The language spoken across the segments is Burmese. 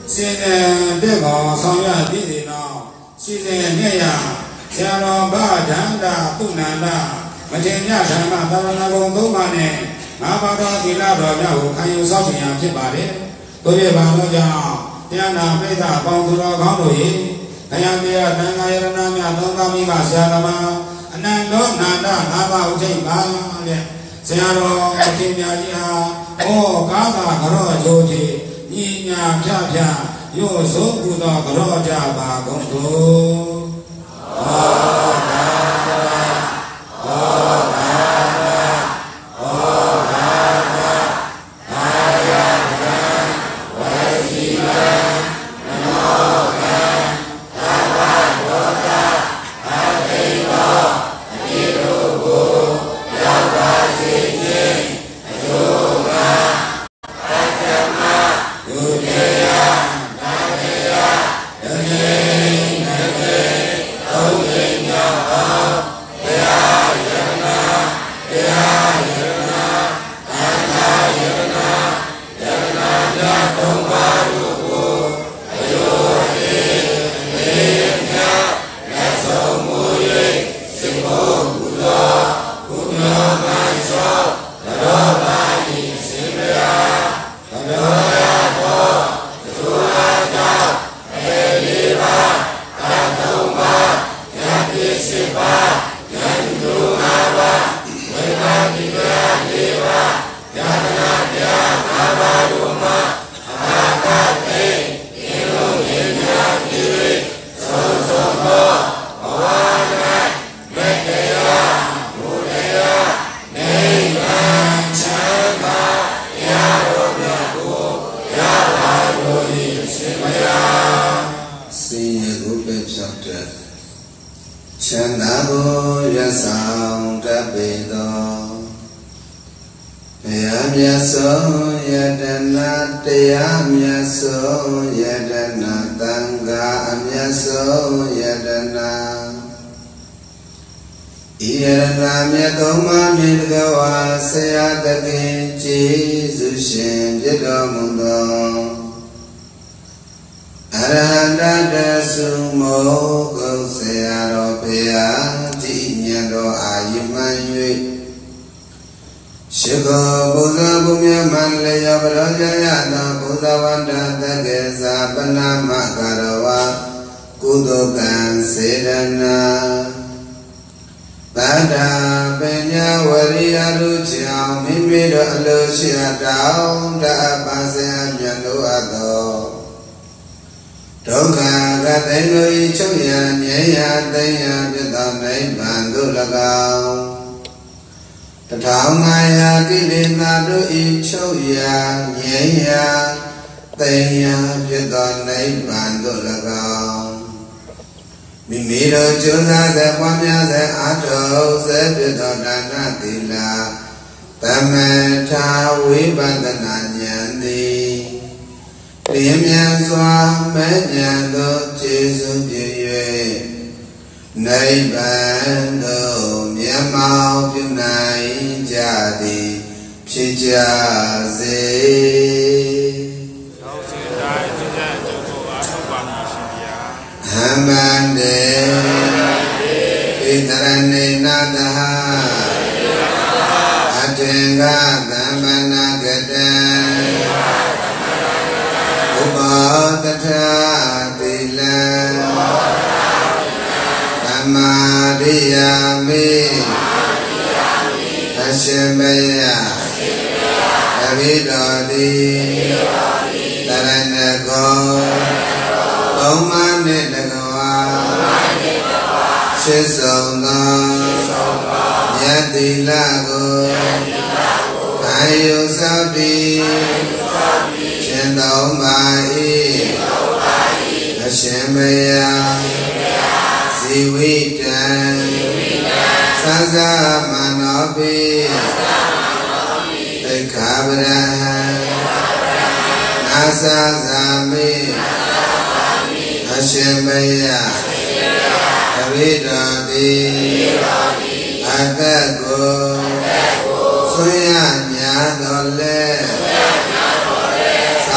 Season Dego, Sonya Didino, Season Nea, Sierra Bajanda, Tunanda, Majenia Shama, Taranago, Dumane, Ababa Dilado, can you soften your chipari? Toyeva Noja, Tiana Peta, Bondura Gondoi, Ayamia, Nangayana, Nogami, Siarama, Nando, Nanda, Naba, Ujima, Siaro, Tinia, Oh, Gaba, Garo, Joji. Niña Pia, yo so good of Roja Bagondo.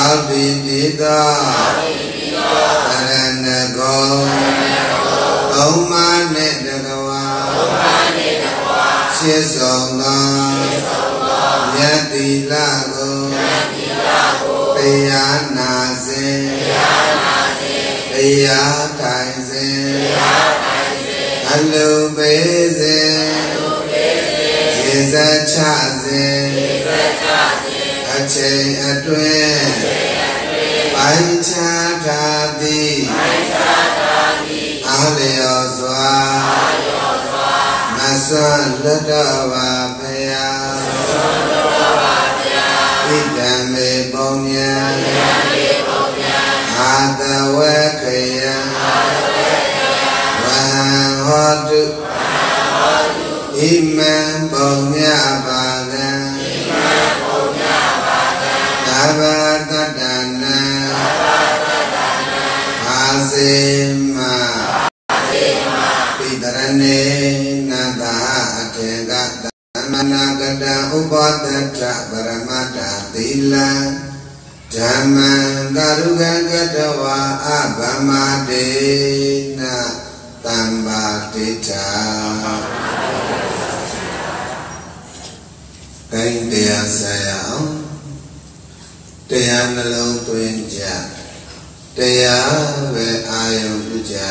di dito Aranago Omane Dagawa Shisona Yati Lago Payana Zin Payatai Zin Hello Bezin Jeza Chazin Achay Atwen Paicha Dadi Aleo Zwa Masan Ladawa Paya Idame Bonya Adawe Kaya Wahan Hodu Iman Bonya Bagan Abadadana Asima Pidarane Nada Atega Managada Ubadatra Baramata Tila Jaman Garuga Gadawa Abamadena Tambatita Kaindia Sayang Taya Nalong Tuinja Taya Ve Ayong Tuja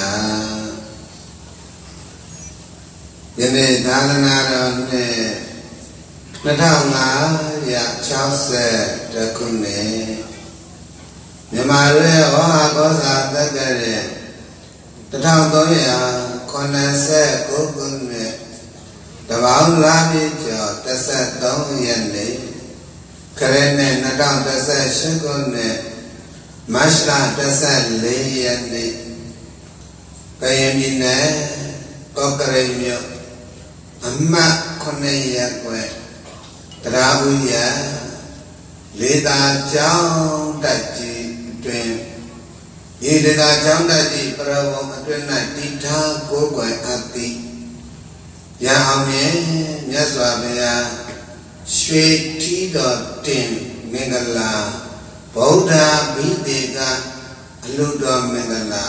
Yene Dharanara Ne Natanga Ya Chause Takune Nyamare Oha Kosa Takare Tatang Toya Konase Kukune Tabang Lami Jo Tasa Tong Yene Karene Natang Tasa Shukune Mashla Tasa Leyene Kayamine Kokaremyo Amma Koneya Kwe Tarabuya Leda Chao Daji Tuen Yededa Chao Daji Parawo Atwena Tita Kokwe Ati Ya Amye Nyaswabaya Shwe Tido Tin Mengala Bauda Bidega Aludo Mengala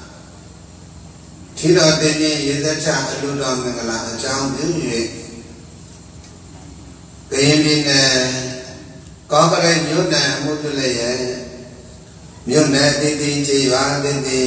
Tido Tini Yedacha Aludo Mengala Achang Yuye Kayimine Kokare Nyuna Mutuleye Nyuna Titi Chiwa Titi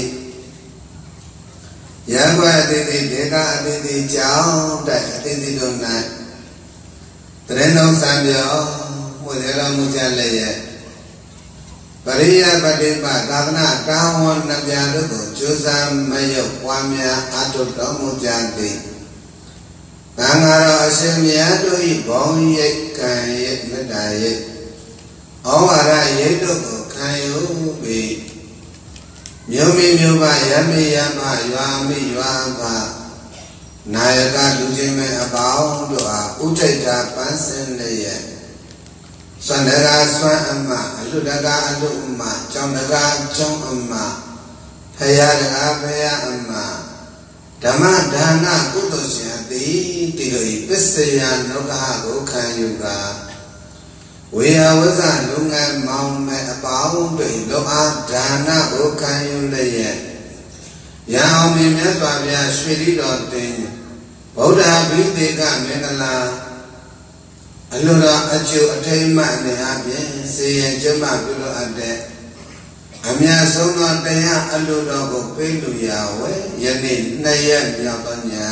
Yagwa Titi Deka Titi Chao Titi Donai Treno Sambyo Mudera Mujaleye Pariya Patipa Kagna Kawan Nabyaluko Chusa Mayo Kwamya Atuto Mujanti Nangaro Asimya Doi Bong Yek Kan Yek Medayek Awara Yeduko Kayo Bi Myomi Myoba Yami Yama Yuami Yuamba Nayaka Lujime Abao Dua Utaita Pansen Leye Sandaga Swan Amma Aludaga Alu Amma Chondaga Chong Amma Payadaga Paya Amma Dhamma Dhana Kutosyati Tiroi Pisaya Noga Gokan Yuga Weya Waza Lunga Maume Abao Doi Loa Dhana Gokan Yuleye Yao Mimya Swabya Shwiri Dotin Bauda Bidega Mengala Alura Achu Atayma Nehabye Seya Jama Pilo Ade Amya Sona Taya Alura Go Pelu Yawe Yani Naya Nyabanya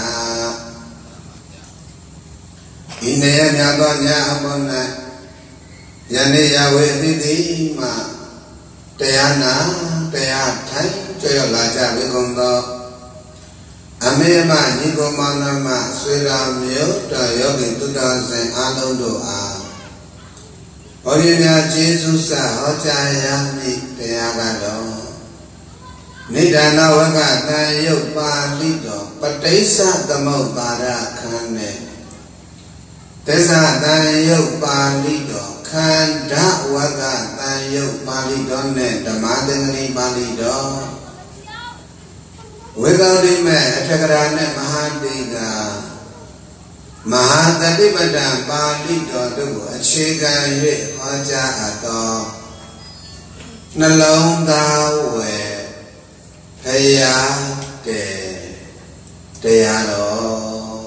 Inaya Nyabanya Abona Yani Yawe Didi Ma Tayana Taya Thai Choyo Laja Vigondo Amema Niko Manama Swira Myo Da Yogi Tuda Sen Alondo A Oriya Jesus Hojaya Ni Tayagado Nidana Waga Tayo Palido Patesa Tamo Para Kane Tesa Tayo Palido Kanda Waga Tayo Palido Ne Damadengani Palido Wigaudime Takarane Mahadiga Mahadadibada Palido Dugu Achiga Ye Hoja Ato နှလုံးသားဝယ်ဖယားတဲ့တရားတော်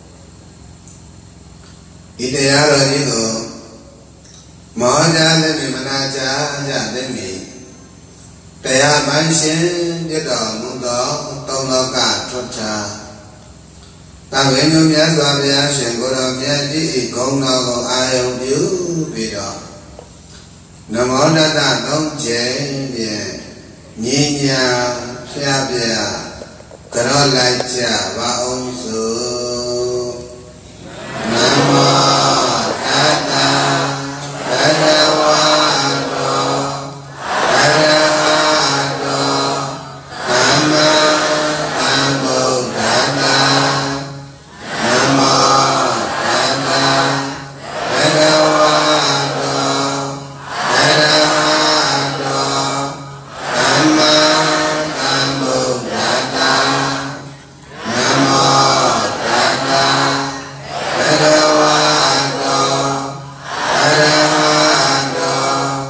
ဒီတရားတော်ကြီးကိုမောကြတဲ့မနာကြကြတဲ့မိတရားမှန်ရှင်ပြတော်မူသောသုံးလောကထွတ်တာသဗ္ဗညုမြတ်စွာဘုရားရှင်ကိုယ်တော်မြတ်ကြီးဂုဏ်တော်ကိုအာယုံပြုပြီးတော့နမောတတသုံးကျိန်ဖြင့်ညီညာဖျားပြကြောလိုက်ကြပါအောင်စို့နမောတတဘဂဝါတောအရဟတောသမ္မာသမ္ဗုဒ္ဓတ္တနမောတတဘဂဝါတောအရဟတောသမ္မာသမ္ဗုဒ္ဓတ္တနမောတတဘဂဝါတောအရဟတော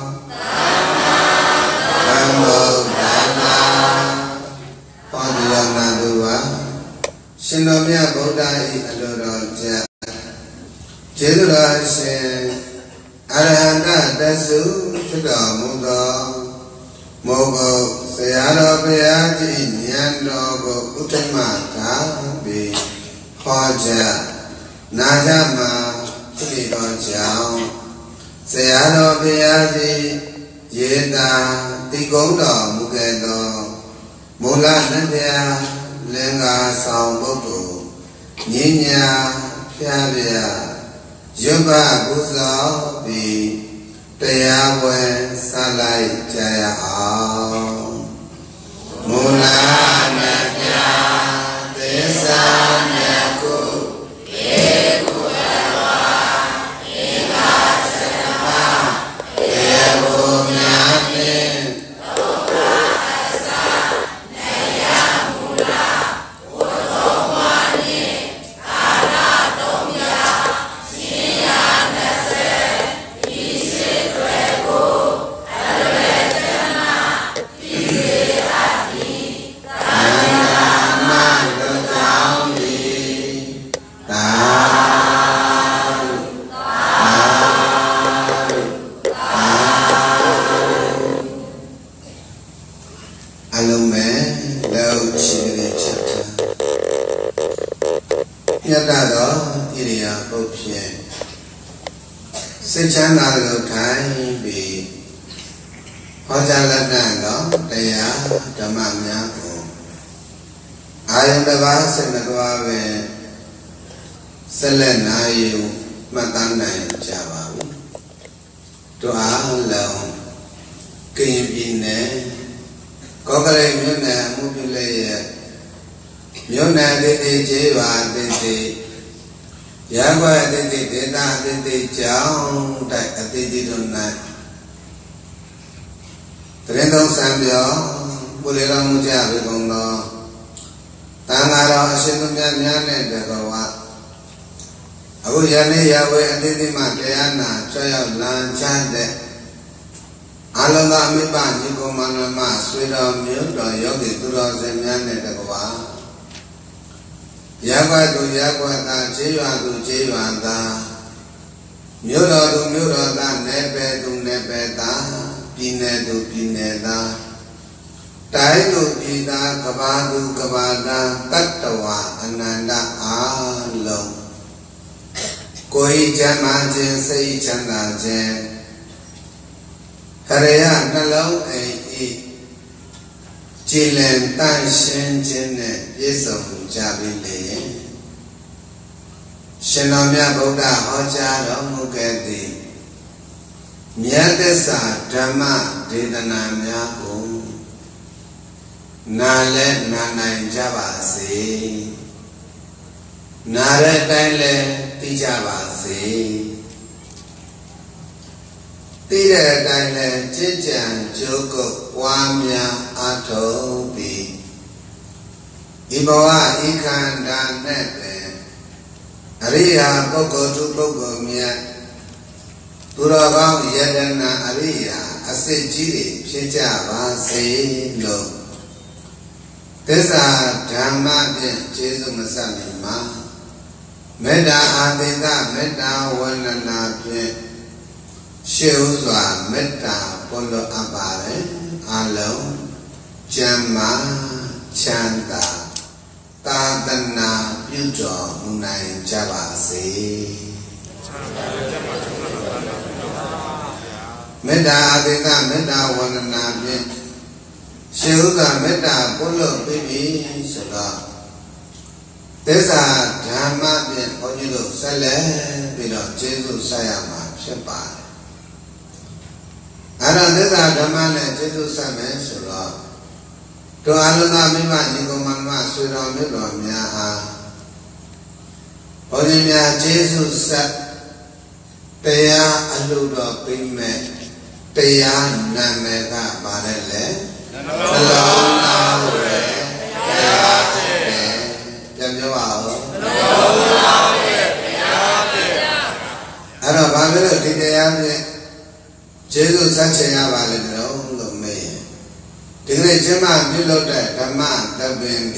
သမ္ဗုဒ္ဓတ္တဟောဒီယောနာတုဝါရှင်တော်မြတ်ဗုဒ္ဓ၏အလိုတော်ကျမ်းကျေးဇူးတော်ရှင်အရဟံတသုဖြစ်တော်မူသောမောဂုတ်ဆရာတော်ဘုရားကြီးဉာဏ်တော်ကိုဥဒ္ဓမသာပြီးဟောကြားနာကြမှာဖြစ်တော်ကြောင့်ဆရာတော်ဘုရားကြီးရေတာတိကုံးတော်မူခဲ့သောမူလနတ်ဗျာလင်္ကာဆောင်ပုဂ္ဂိုလ်ဉာဏ်ညာဖျားပြရွတ်ပါပူဇော်ပြီးတရားဝယ်ဆက်လိုက်ကြရအောင်မူလနတ်ဗျာသစ္စာမြတ်ကိုဧကုဝေဝဧကသတ္တမဧကုမြတ်နှင့်သုခအစနေယမူလဝတ္တဝါနှင့်ကာလသုံးရာရှင်ရ20ဒီစေတွေကိုအလွယ်တမဒီစေအပ်ပြီးသံဃာမတို့ကြောင့်ဒီသာအလုံးမဲ့လောက်ရှိတဲ့ချက်မြတ်တော်ဣရိယာပုတ်ဖြင့်စိတ်ချမ်းသာလို့ထိုင်ပြီးဟောကြားလက်တန်သောတရားဓမ္မများကိုအာယုန်တစ်ပါးစိတ်နှသွားပဲဆက်လက်နာယူမှတ်သားနိုင်ကြပါဘူးတို့အားလုံးကရင်ပြည်နယ်ကောကရိတ်မြို့နယ်မှုပြလေးရဲ့မြို့နယ်တည်တည်ကျေးပါတည်တည်ရကွာတည်တည်ဒေသတည်တည်ကြောင်းတိုက်အတည်တည်တို့၌တရင်တော်စံပြောပူလေတော်မူကြပြီကုန်သောတန်ဃာတော်အရှင်သူမြတ်များနဲ့တကောဝအခုယနေ့ရဝဲအတည်တည်မှတရားနာကြွရောက်လမ်းချတဲ့အလုံးစုံမိဘညီကောင်မနမဆွေတော်မျိုးတော်ယောဂီသူတော်စင်များနဲ့တကွာရပ်ကွက်သူရပ်ကွက်သားခြေရွာသူခြေရွာသားမြို့တော်သူမြို့တော်သားနယ်ပယ်သူနယ်ပယ်သားပြည်နယ်သူပြည်နယ်သားတိုင်းသူပြည်သားကဘာသူကဘာသားတတ္တဝအနန္တအားလုံးကိုယ်ချမ်းသာခြင်းစိတ်ချမ်းသာခြင်းခရေယနှလုံးအိမ်ဤကြည်လင်တန့်ရှင်းခြင်းနဲ့ပြည့်စုံကြပြီလေရှင်တော်မြတ်ဗုဒ္ဓဟောကြားတော်မူခဲ့သည့်မြတ်သစ္စာဓမ္မဒေသနာများကိုနာလဲနာနိုင်ကြပါစေနာတဲ့အတိုင်းလဲသိကြပါစေသိတဲ့အတိုင်းလဲကြည်ကြံကြိုးကုပ်ပွားများအထောက်ပြီးဒီဘဝဤခန္ဓာနဲ့ပဲအရိယာပုဂ္ဂိုလ်သူပုဂ္ဂိုလ်မြတ်သူတော်ကောင်းယတနာအရိယာအစစ်ကြီးတွေဖြစ်ကြပါစေလို့သစ္စာဓမ္မဖြင့်ကျေးဇူးမဆက်မီမှာမေတ္တာအာသင်္ကမေတ္တာဝန္ဒနာဖြင့်ရှေးဥစွာမေတ္တာပွင့်လို့အပ်ပါတယ်အလုံးကျမ်းမာချမ်းသာသာသနာပြုတော်မူနိုင်ကြပါစေမေတ္တာအာသင်္ကမေတ္တာဝန္ဒနာဖြင့်ရှေးဥစွာမေတ္တာပွင့်လို့ပြီးပြီဆိုတော့သစ္စာဓမ္မဖြင့်ဘုန်းကြီးတို့ဆက်လက်ပြီးတော့ကျေးဇူးဆက်ရမှာဖြစ်ပါတယ်အဲ့တော့သစ္စာဓမ္မနဲ့ကျေးဇူးဆက်မယ်ဆိုတော့တို့အလုံးသားမိမညီကောင်မဆွေတော်မြတ်တော်များအားဘုန်းကြီးများကျေးဇူးဆက်တရားအလှူတော်ပေးမယ်တရားနာမည်ကပါလဲလေနှလုံးသားဝယ်တရားတည်းပြန်ပြောပါဦးနှလုံးသားဝယ်တရားတည်းအဲ့တော့ဘာလို့ဒီတရားဖြင့်ကျေးဇူးဆက်ချင်ရပါလဲလို့မေးဒီကနေ့ကျမပြုလုပ်တဲ့ဓမ္မသဘ္ပင်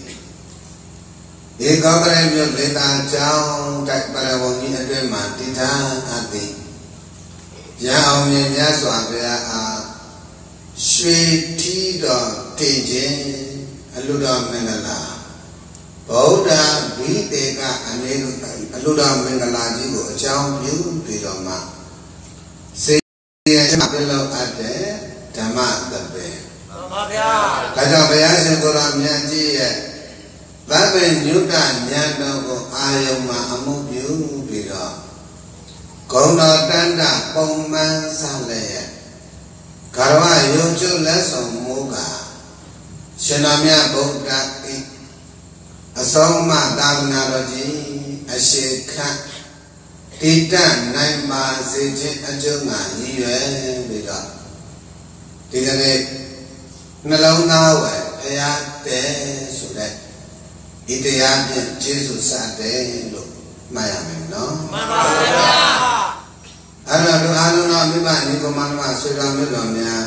ဒီကောပရိမြို့လေသာကျောင်းတိုက်ပရဝုန်ကြီးအတွင်းမှာတည်ထားအပ်သည်ရအောင်မြင်မြတ်စွာဘုရားအားရွှေထီးတော်တည်ခြင်းအလှတော်မင်္ဂလာဗုဒ္ဓဘိတေကအနည်းအလှတော်မင်္ဂလာကြီးကိုအကြောင်းပြုပြီးတော့မှစေရကျမပြုလုပ်အပ်တဲ့ဓမ္မသဘ္ပင်မှန်ပါဗျာဒါကြောင့်ဘုရားရှင်ကိုယ်တော်မြတ်ကြီးရဲ့သဗ္ဗညုတဉာဏ်တော်ကိုအာယုံမှာအမှုပြုပြီးတော့ဂုဏတော်တဏ္ဍပုံမှန်စလည်းရဲ့ဂရဝယုံကျုလက်ဆောင်မူကရှင်တော်မြတ်ဗုဒ္ဓဤအဆုံးအမသာသနာတော်ကြီးအရှိခတ်တည်တတ်နိုင်ပါစေခြင်းအကျိုးငါရည်ရွယ်ပြီးတော့ဒီကနေ့နှလုံးသားဝယ်ဘုရားတည်းဆိုတဲ့ဒီတရားဖြင့်ကျေးဇူးဆက်တယ်လို့မှတ်ရမယ်နော်မှန်ပါဗျာအဲ့တော့တို့အားလုံးသောမိဘညီကောင်မဆွေတော်မျိုးတော်များ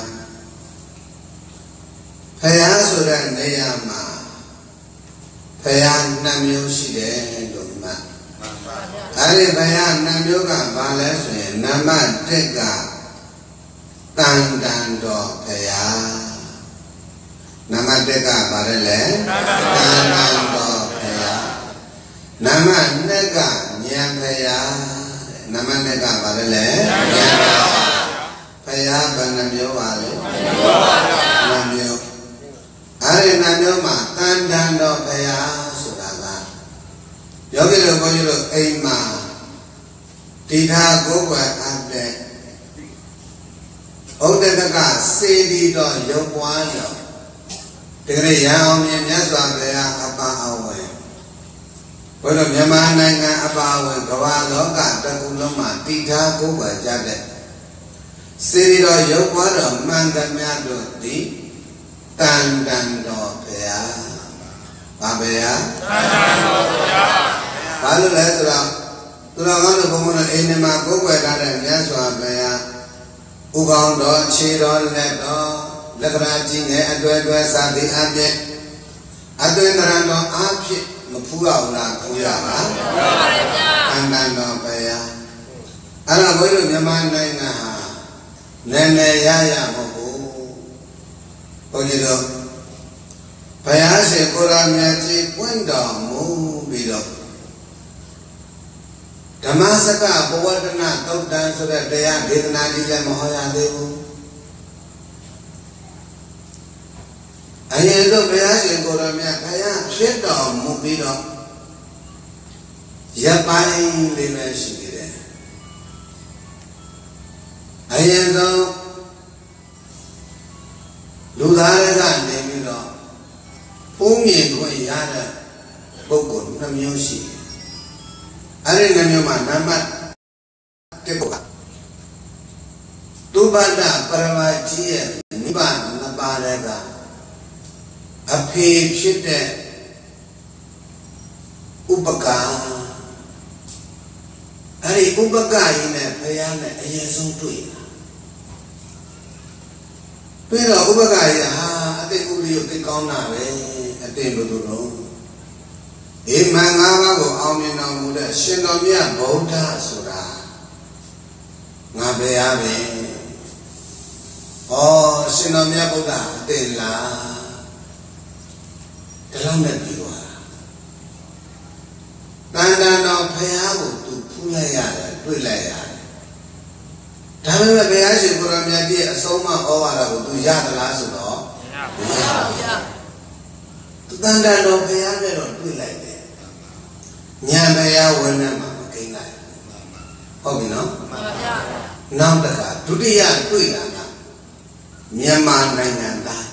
ဘုရားဆိုတဲ့နေရာမှာဘုရားနှစ်မျိုးရှိတယ်လို့မှတ်အဲ့ဒီဘုရားနှစ်မျိုးကဘာလဲဆိုရင်နံပါတ်1ကတန်တန်တော်ဘုရားနံပါတ်1ကဘာလဲလဲတန်တန်တော်ဘုရားနံပါတ်2ကဉာဏ်ဘုရားနံပါတ်2ကဘာလဲလဲဉာဏ်ဘုရားဘယ်နှမျိုးပါလဲ2မျိုးအဲ့ဒီ2မျိုးမှာတန်တန်တော်ဘုရားဆိုတာကယောဂီတို့ဘုန်းကြီးတို့အိမ်မှာတိထာကိုယ်ွယ်အပ်တဲ့ဥဒ္ဒတကစေတီတော်ရုပ်ပွားတော်ဒီကနေ့ရအောင်မြင်မြတ်စွာဘုရားအပါအဝင်ဘုရားမြန်မာနိုင်ငံအပါအဝင်ကမ္ဘာလောကတစ်ခုလုံးမှာတိထာကိုယ်ွယ်ကြတဲ့စေတီတော်ရုပ်ပွားတော်မှန်သမျှတို့သည်တန်တန်တော်ဘုရားဘာဘုရားတန်တန်တော်ဘုရားဘာလို့လဲဆိုတော့သူတော်ကောင်းတို့ဘုံဘုံတို့အိမ်ထဲမှာကိုယ်ွယ်ထားတဲ့မြတ်စွာဘုရားဥကောင်းတော်ခြေတော်လက်တော်လက္ခဏာကြီးနဲ့အတွဲတွဲစာပေအပြည့်အတွဲကရတော်အပြည့်မဖူးအောင်လားဖူးရပါဘူးဖူးပါပါဗျာအန္တန်တော်ဘုရားအဲ့တော့ဘုရားမြန်မာနိုင်ငံဟာနည်းနည်းရရမဟုတ်ဘူးဘုန်းကြီးတို့ဘုရားရှင်ကိုယ်တော်မြတ်ကြီးပွင့်တော်မူပြီးတော့ဓမ္မစကဘဝတနာသုတ်တန်ဆိုတဲ့တရားဒေသနာကြီးလည်းမဟောရသေးဘူးအရင်ဆုံးဘုရားရှင်ကိုယ်တော်မြတ်ဘုရားဖြစ်တော်မူပြီးတော့ရပ်ပိုင်းလေးပဲရှိသေးတယ်အရင်ဆုံးလူသားတွေကနေပြီးတော့ဘုံမြင်ခွင့်ရတဲ့ပုဂ္ဂိုလ်2မျိုးရှိတယ်အဲ့ဒီ2မျိုးမှာနံပါတ်1ကသုဘဒပရမကြီးရဲ့နိဗ္ဗာန်2ပါးတဲ့ကအဖေဖြစ်တဲ့ဥပကာအဲ့ဒီဥပကာကြီးနဲ့ဘုရားနဲ့အရင်ဆုံးတွေ့တာပြီးတော့ဥပက္ခရဟာအတိတ်ဥပ္ပယသိကောင်းတာပဲအတိတ်လို့တော့အေးမင်္ဂလာပါကိုအောင်မြင်တော်မူတဲ့ရှင်တော်မြတ်ဗုဒ္ဓဆိုတာငါပဲရပဲဩရှင်တော်မြတ်ဗုဒ္ဓအတိတ်လားဒီလောက်နဲ့ပြီးသွားတာတန်တော်ဖရာကိုသူဖူးလိုက်ရတယ်တွေ့လိုက်ရတယ်ဒါပေမဲ့ဘုရားရှင်ကိုရမြတ်ကြီးအဆုံးမဩဝါဒကိုသူရသလားဆိုတော့မရပါဘူးသူတန်တော်ဖရာနဲ့တော့တွေ့လိုက်တယ်ဉာဏ်ဘုရားဝန်းထဲမှာမကိန်းလိုက်ဟုတ်ပြီနော်မှန်ပါဗျာနောက်တစ်ခါဒုတိယတွေ့တာကမြန်မာနိုင်ငံသား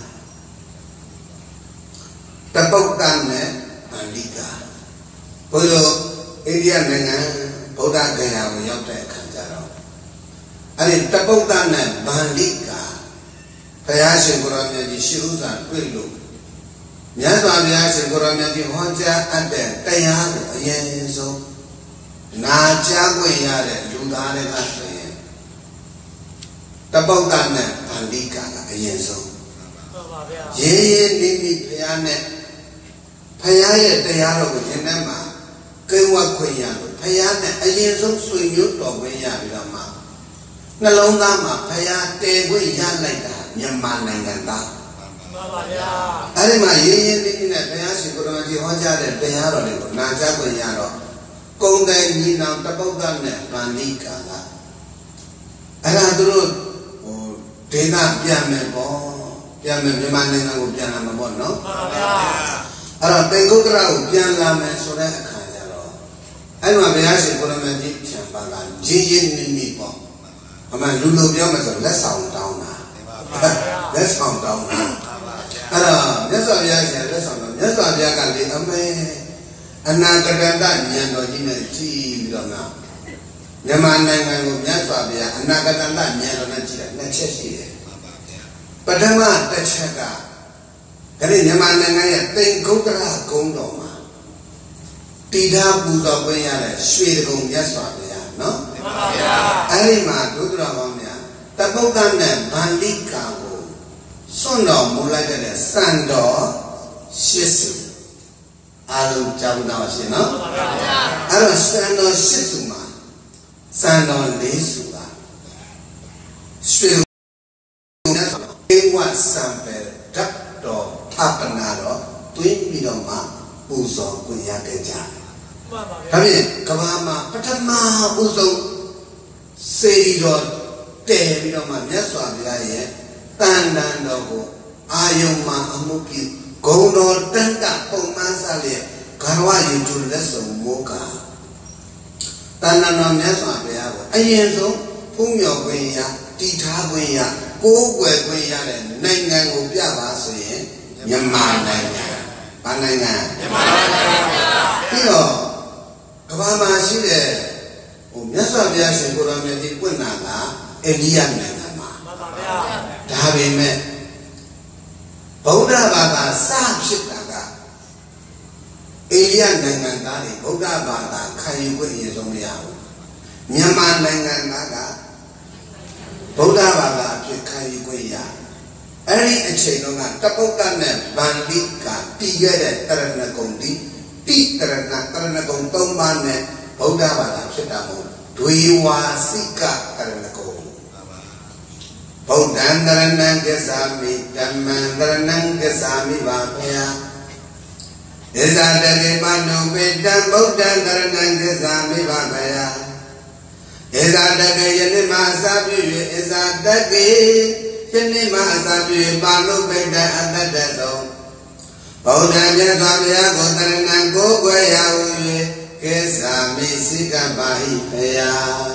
တပုတ်တန်နဲ့အန္တိကာဘုရားအိန္ဒိယနိုင်ငံဗုဒ္ဓဂယာကိုရောက်တဲ့အခါကျတော့အဲ့ဒီတပုတ်တန်နဲ့ဗန္တိကာဘုရားရှင်ကိုရမြတ်ကြီးရှေးဥစွာတွေ့လို့မြတ်စွာဘုရားရှင်ကိုရမြတ်ကြီးဟောကြားအပ်တဲ့တရားကိုအရင်ဆုံးနာကြားခွင့်ရတဲ့လူသားတွေကဆိုရင်တပုတ်တန်နဲ့ဗန္တိကာကအရင်ဆုံးဟုတ်ပါဗျာရေးရေးနိမိဘုရားနဲ့ဘုရားရဲ့တရားတော်ကိုယင်ထဲမှာကိန်းဝတ်ခွင့်ရလို့ဘုရားနဲ့အရင်ဆုံးဆွေမျိုးတော်ခွင့်ရပြီးတော့မှနှလုံးသားမှာဘုရားတည်ခွင့်ရလိုက်တာမြန်မာနိုင်ငံသားမှန်ပါဗျာအဲ့ဒီမှာရေးရေးနိမိနဲ့ဘုရားရှင်ကိုရမကြီးဟောကြားတဲ့တရားတော်တွေကိုနာကြားခွင့်ရတော့ကုံတဲ့ညီနောင်တပုတ်တနဲ့ဗန္တိကာကအဲ့ဒါသူတို့ဒေသပြန်မယ်ပေါ့ပြန်မယ်မြန်မာနိုင်ငံကိုပြန်လာမှာပေါ့နော်မှန်ပါဗျာအဲ့တော့တေဂုတ်တရကိုပြန်လာမယ်ဆိုတဲ့အခါကျတော့အဲ့မှာဘုရားရှင်ကိုရမကြီးဖြံပါကရင်းရင်းနှီးနှီးပေါ့အမှန်လူလိုပြောမှဆိုလက်ဆောင်တောင်းတာလက်ဆောင်တောင်းတာအဲ့တော့မြတ်စွာဘုရားရှင်လက်ဆောင်တောင်းမြတ်စွာဘုရားကလေအမေအနာဂတဉာဏ်တော်ကြီးနဲ့ကြည်ပြီးတော့ငါမြန်မာနိုင်ငံကိုမြတ်စွာဘုရားအနာဂတဉာဏ်တော်နဲ့ကြည်တယ်နှစ်ချက်ရှိတယ်ပထမတစ်ချက်ကဒါနဲ့မြန်မာနိုင်ငံရဲ့တိမ်ကုတ်တရဂုံတော်မှာတည်ထားပူဇော်ခွင့်ရတဲ့ရွှေကုံမြတ်စွာဘုရားနော်မှန်ပါဗျာအဲ့ဒီမှာဒုတိယကောင်းများတပုတ်တနဲ့ဗန္တိကာကိုစွန့်တော်မူလိုက်တဲ့စံတော်ရှစ်စုအားလုံးကြောင်းတော်ရှင်နော်မှန်ပါဗျာအဲ့တော့စံတော်ရှစ်စုမှာစံတော်လေးစုကရွှေေဝစံပေဓာတ်တော်ဌာပနာတော်တွင်းပြီးတော့မှပူဇော်ခွင့်ရခဲ့ကြတယ်။မှန်ပါဗျာ။ဒါဖြင့်ကဘာမှာပထမဥဆုံးစေရီတော်တည်ပြီးတော့မှမြတ်စွာဘုရားရဲ့တန်တန်တော်ကိုအာယုံမှာအမှုပြုဂုံတော်တန်တပုံမှန်စားလျက်ဂရဝယူကျလက်စုံမောကတန်တန်တော်မြတ်စွာဘုရားကိုအရင်ဆုံးဖုံးမြော်ခွင့်ရတည်ထားခွင့်ရကိုးကွယ်ခွင့်ရတဲ့နိုင်ငံကိုပြပါဆိုရင်မြန်မာနိုင်ငံဘာနိုင်ငံမြန်မာနိုင်ငံပြီးတော့ကမ္ဘာမှာရှိတဲ့မြတ်စွာဘုရားရှင်ကိုရမကြီးပွင့်တာကအိန္ဒိယနိုင်ငံမှာမှန်ပါဗျာဒါပေမဲ့ဗုဒ္ဓဘာသာစဖြစ်တာကအိန္ဒိယနိုင်ငံသားတွေဗုဒ္ဓဘာသာခံယူခွင့်ရဆုံးမရဘူးမြန်မာနိုင်ငံသားကဗုဒ္ဓဘာသာအဖြစ်ခံယူခွင့်ရအဲ့ဒီအချိန်တုန်းကတပုတ်တနဲ့ဗန္တိကာတည်ခဲ့တဲ့တရဏဂုံတိတိတရဏဂုံ၃ပါးနဲ့ဗုဒ္ဓဘာသာဖြစ်တာမို့ဒွေဝါစိကတရဏဂုံဗုဒ္ဓံတရဏံကစ္ဆာမိဓမ္မံတရဏံကစ္ဆာမိပါဗျာဣဇာတကေပနုပေတံဗုဒ္ဓံတရဏံကစ္ဆာမိပါဗျာဣဇာတကေယနေ့မှအစပြု၍ဣဇာတကေယနေ့မှအစပြု၍ပါဠုပိတံအတ္တတသောဗုဒ္ဓံမြတ်စွာဘုရားကိုတရဏံကိုးကွယ်ရဟု၍ကိစ္ဆာမိစိကပါဟိဖယာ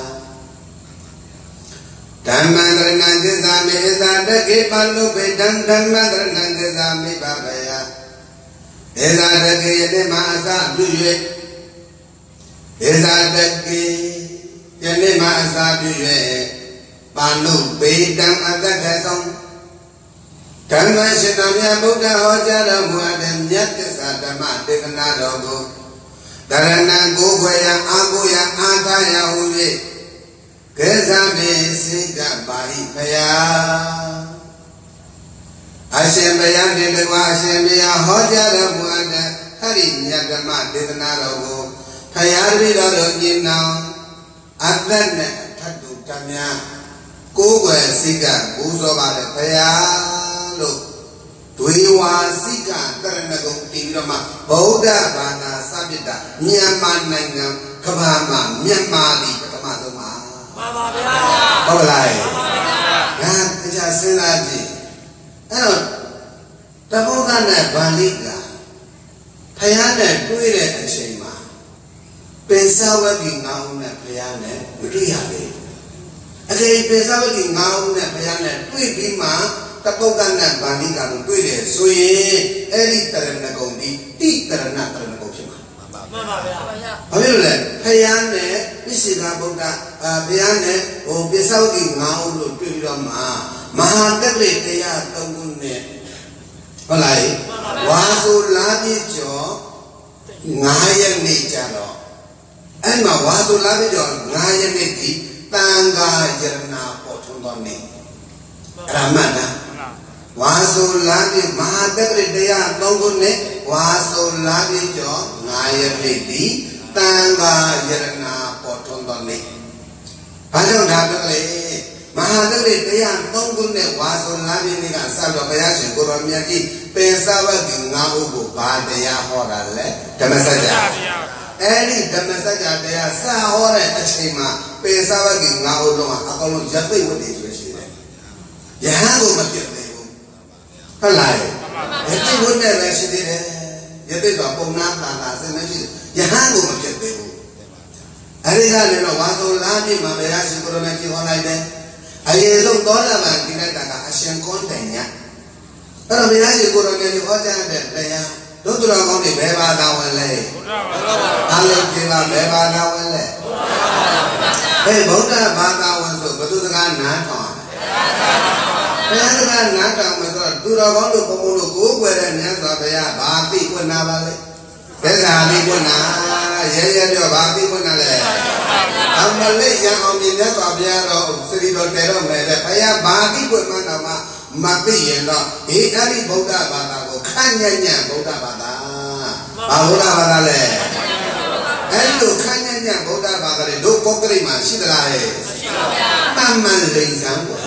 ဓမ္မံတရဏံကိစ္ဆာမိဣဇာတကေပါဠုပိတံဓမ္မံတရဏံကိစ္ဆာမိပါဖယာဣဇာတကေယနေ့မှအစပြု၍ဣဇာတကေယနေ့မှအစာပြု၍ပါဠုပေတံအတ္တကသောဓမ္မရှင်တော်မြတ်ဗုဒ္ဓဟောကြားတော်မူတဲ့မြတ်သစ္စာဓမ္မဒေသနာတော်ကိုတရဏံကိုယ်ွယ်ရအာကိုရအာသာယဟု၍ကေဇာမေစိကပါဟိဖယာရှင်ဘုရားတင်တကွာအရှင်ဘုရားဟောကြားတော်မူအပ်တဲ့ဟရိမြတ်ဓမ္မဒေသနာတော်ကိုဖယားတပည့်တော်တို့ညီနောင်အသက်နဲ့ထတ်တူတမ်းများကိုယ်ွယ်စိတ်ကပူဇော်ပါတယ်ဖယားလို့ဒွေဝါစိကကရဏဂုံတည်ပြီးတော့မှဗုဒ္ဓဘာသာစပစ်တာမြန်မာနိုင်ငံကမ္ဘာမှာမြန်မာပြည်ပထမဆုံးပါမှန်ပါဗျာဟုတ်လားမှန်ပါဗျာဒါတရားစဉ်းစားကြည့်အဲ့တော့တဗုဒ္ဓနဲ့ဗန္ဓိကဖယားနဲ့တွေ့တဲ့အချိန်မှာပင်စဝတိငါးဦးနဲ့ဖယားနဲ့မတွေ့ရဘူးအကယ်ပင်စဝတိငါးဦးနဲ့ဖယားနဲ့တွေ့ပြီးမှတဗုဒ္ဓနဲ့ဗန္ဓိကတို့တွေ့တယ်ဆိုရင်အဲ့ဒီတရဏဂုံဒီတိတရဏတရဏဂုံဖြစ်မှာမှန်ပါဗျာဘာဖြစ်လို့လဲဖယားနဲ့ပိစိကဗုဒ္ဓဖယားနဲ့ပင်စဝတိငါးဦးတို့တွေ့ပြီးတော့မှမဟာတက္ကရာတရား၃ခုနဲ့ဟုတ်လားဝါဆိုလာပြည့်ကျော်9ရက်နေ့ကြတော့အဲ့မှာဝါဆိုလာပြည့်ကျော်9ရက်နေ့ဒီတန်ခါယရဏပေါ်ထွန်းတော်နေ့အရမတ်တာဝါဆိုလာပြည့်မဟာတက္ကရာတရား၃ခုနဲ့ဝါဆိုလာပြည့်ကျော်9ရက်နေ့ဒီတန်ခါယရဏပေါ်ထွန်းတော်နေ့ဘာကြောင့်ဒါပြောလဲမဟာတက္ကရာတရား၃ခုနဲ့ဝါဆိုလာပြည့်နေ့ကစတော့ဘုရားရှင်ကိုရောမြတ်ကြီးပင်စဝတိ၅ခုကိုဘာတရားဟောတာလဲဓမ္မစကြာအဲ့ဒီဓမ္မစကြာတရားစဟောတဲ့အချိန်မှာပင်စဝတိ၅ခုလုံးကအကောင်လုံးရသိဝတ္တိဆိုရှိတယ်ယဟန်ကိုမပြတ်သေးဘူးဟုတ်လားယသိဝတ္တိလည်းရှိသေးတယ်ယသိတော့ပုံနာတာတာစင်မရှိယဟန်ကိုမပြတ်သေးဘူးအဲ့ဒီကလည်းတော့ဝါဆိုလာပြီမှာဘုရားရှင်ကိုရောမြတ်ကြီးဟောလိုက်တယ်အရေးဆုံးသောတာပန်ဒီလိုက်တာကအရှင်ကွန်တိုင်ညအဲ့တော့ဘုရားရှင်ကိုရောမြတ်ကြီးဟောကြားတဲ့တရားတို့သူတော်ကောင်းတွေဘယ်ဘာသာဝင်လဲဘုရားဘာသာဝင်ဘယ်ဘာသာဝင်လဲဘုရားဘာသာဝင်ဆိုဘုသူစကားနားထောင်ဘုရားစကားနားထောင်မယ်ဆိုတော့သူတော်ကောင်းတို့ဘုံဘုံတို့ကိုယ်ွယ်တဲ့မြတ်စွာဘုရားဘာသိခွင့်နာပါလဲသစ္စာသိခွင့်နာရဲရဲပြောဘာသိခွင့်နာလဲအမလေးရအောင်မြတ်စွာဘုရားတော်စရီတော်တဲတော်မယ်တဲ့ဘုရားဘာသိခွင့်မှတော့မှမသိရင်တော့ဒီအဲ့ဒီဗုဒ္ဓဘာသာကိုခန့်ညံ့ညံ့ဗုဒ္ဓဘာသာဘာဗုဒ္ဓဘာသာလဲအဲ့လိုခန့်ညံ့ညံ့ဗုဒ္ဓဘာသာတွေတို့ပုဂ္ဂလိမှာရှိသလားဟဲ့ရှိပါဗျာမှန်မှန်လိမ့်စမ်းပေါ့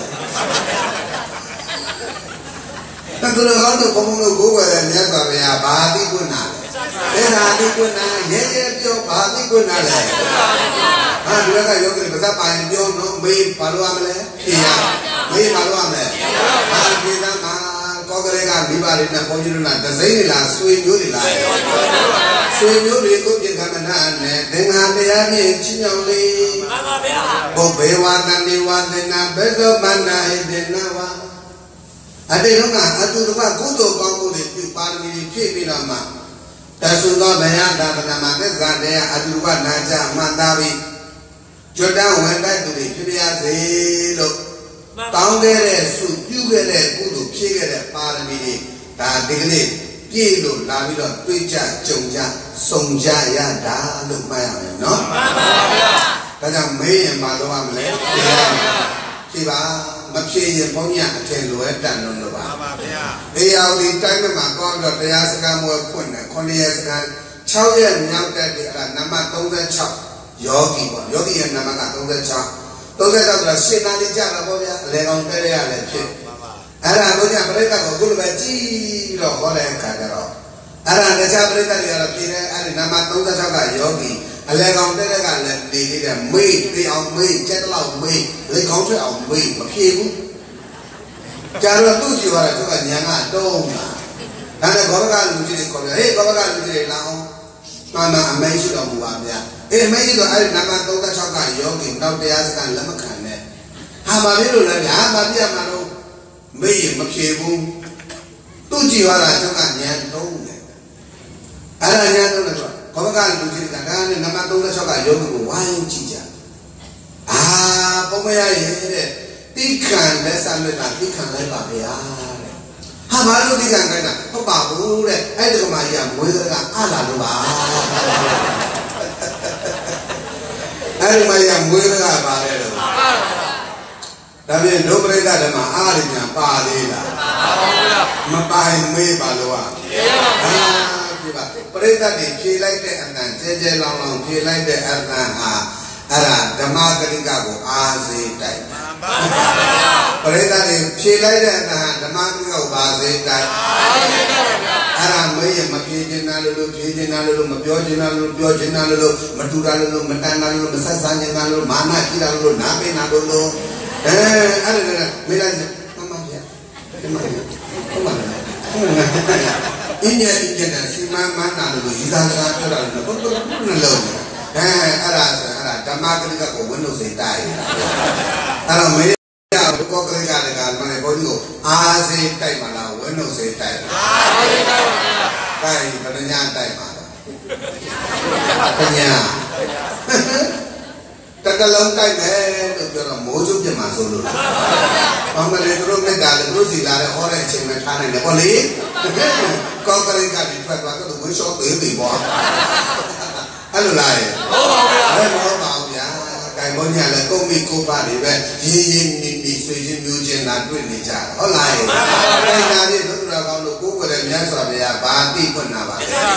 တကယ်တော့ဘုံဘုံတို့ကိုယ်ွယ်တဲ့မြတ်စွာဘုရားဘာသိခွင့်နာလဲဒါသိခွင့်နာရဲရဲပြောဘာသိခွင့်နာလဲဟာဒီကယောဂီဘာသာပိုင်ပြောတော့မေးဘာလို့ရမလဲဖြေရမေးဘာလို့ရမလဲဟာဒီကမှာကောကလေးကမိဘတွေနဲ့ဘုန်းကြီးတို့ကဒစိမ့်တွေလားဆွေမျိုးတွေလားဆွေမျိုးတွေကိုပြကမနာနဲ့သင်္ဃာတရားဖြင့်ချင်းမြောင်လေးမှန်ပါဗျာဘုဘေဝတဏိဝသနာဘေသောမန္နာဟိတေနဝအတေတော့ကအတူတကွကုသိုလ်ကောင်းမှုတွေပြုပါရမီဖြည့်ပြီးတော့မှတသုသောဘယသာပနာမှာသစ္စာတရားအတူတကွနာကြမှန်သားပြီးကျွတ်တဝင်တဲ့သူတွေဖြစ်ပါစေလို့တောင်းခဲ့တဲ့စုပြုခဲ့တဲ့ကုသိုလ်ဖြည့်ခဲ့တဲ့ပါရမီတွေဒါဒီကနေ့ပြည့်လို့လာပြီးတော့တွေ့ကြကြုံကြစုံကြရတာလို့မှတ်ရမယ်နော်မှန်ပါဗျာဒါကြောင့်မေးရင်မလုပ်ရမလဲဖြေပါမဖြေရင်ဘုန်းကြီးအထင်လိုတန်လို့ပါမှန်ပါဗျာတရားဒီတိုင်းမှာကောင်းတော့တရားစကားမွေးဖွင့်တယ်9ရက်စကား6ရက်မြောက်တဲ့အဲ့ဒါနံပါတ်36ယောဂီပေါ့ယောဂီရဲ့နံပါတ်က36ဆိုတာရှင်းနာလေးကြတာပေါ့ဗျာအလေကောင်တဲ့ရလည်းဖြစ်အဲ့ဒါဘုရားပြိဿကိုခုလိုပဲကြည့်ပြီးတော့ဟောတဲ့အခါကျတော့အဲ့ဒါတခြားပြိဿတွေကတော့ပြည်တဲ့အဲ့ဒီနံပါတ်36ကယောဂီအလေကောင်တဲ့ကလည်းနေသေးတယ်မေးသိအောင်မေးကျက်တော့မေးလေကောင်းထွက်အောင်မေးမဖြေဘူးကြာတော့သူ့ကြည့်သွားတယ်သူကညာကတုံးလာဒါနဲ့ဘောကလူကြီးတွေခေါ်တယ်ဟေးဘောကလူကြီးတွေလာအောင်မှန်အမေရှိတော်မူပါဗျာအေးအမေကြီးတော့အဲ့ဒီနံပါတ်36ကယောဂီနောက်တရားစကားလက်မခံနဲ့ဟာမလေးလို့လည်းဗျာမပြတ်မှာတော့မေးရင်မဖြေဘူးသူ့ကြည့်သွားတာသူကညာတုံးတယ်အဲ့ဒါညာတုံးတယ်ဆိုဘောကလူကြီးကဒါနဲ့နံပါတ်36ကယောဂီကိုဝိုင်းကြည့်ကြပုံမရရဲ့တဲ့တိခံလက်ဆက်လက်တာတိခံလိုက်ပါဗျာတဲ့ဟာဘာလို့တိခံခိုင်းတာဟုတ်ပါဘူးတဲ့အဲ့ဒီကမှကြီးကမွေးကအလာလို့ပါအဲ့ဒီမှာရမွေးကပါတယ်လို့ဒါ Tapi do berita ada maharinya pali lah. Mapain me balua. Berita di kilai de anan jeje long kilai de anan ara dhamma kalika ko aase tai. Berita di kilai de anan dhamma kalika ko aase tai. Ara me ye mapijina lulu pijina lulu mapyojina lulu pyojina lulu matura lulu matana lulu masasanya lulu mana kira lulu nabe na lulu. Ada mila mama dia. Ini dan si mama na lulu izasa tora lulu lulu. Ada dhamma kalika ko wendo se tai. Ara me ko kalika de mana ko digo aase tai mala wendo se tai. Kai penanya tai mana? Penanya. Takalong tai deh, tu orang mojum je masuk dulu. Orang ni terus ni dah terus dilari orang cuma thane ni boleh. Kau kerja di tempat tu mungkin sok tu lebih bawa. Halo lai. Oh mau ya. Kai monya le kau mikir pada ni ni suji mujian nanti ni jar. Oh lai. Kai nanti tu orang kau kau kerja sebaya bati pun nama.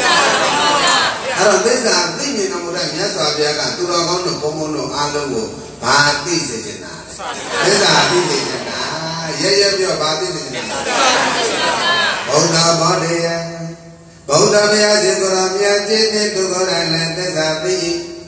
Orang desa ini namanya sebaya kan tu orang kau pemono alu bati sejenak. Desa bati sejenak. Ya dia bati sejenak. Bauda badaya, bauda badaya jekoramya jene tu koran desa bati.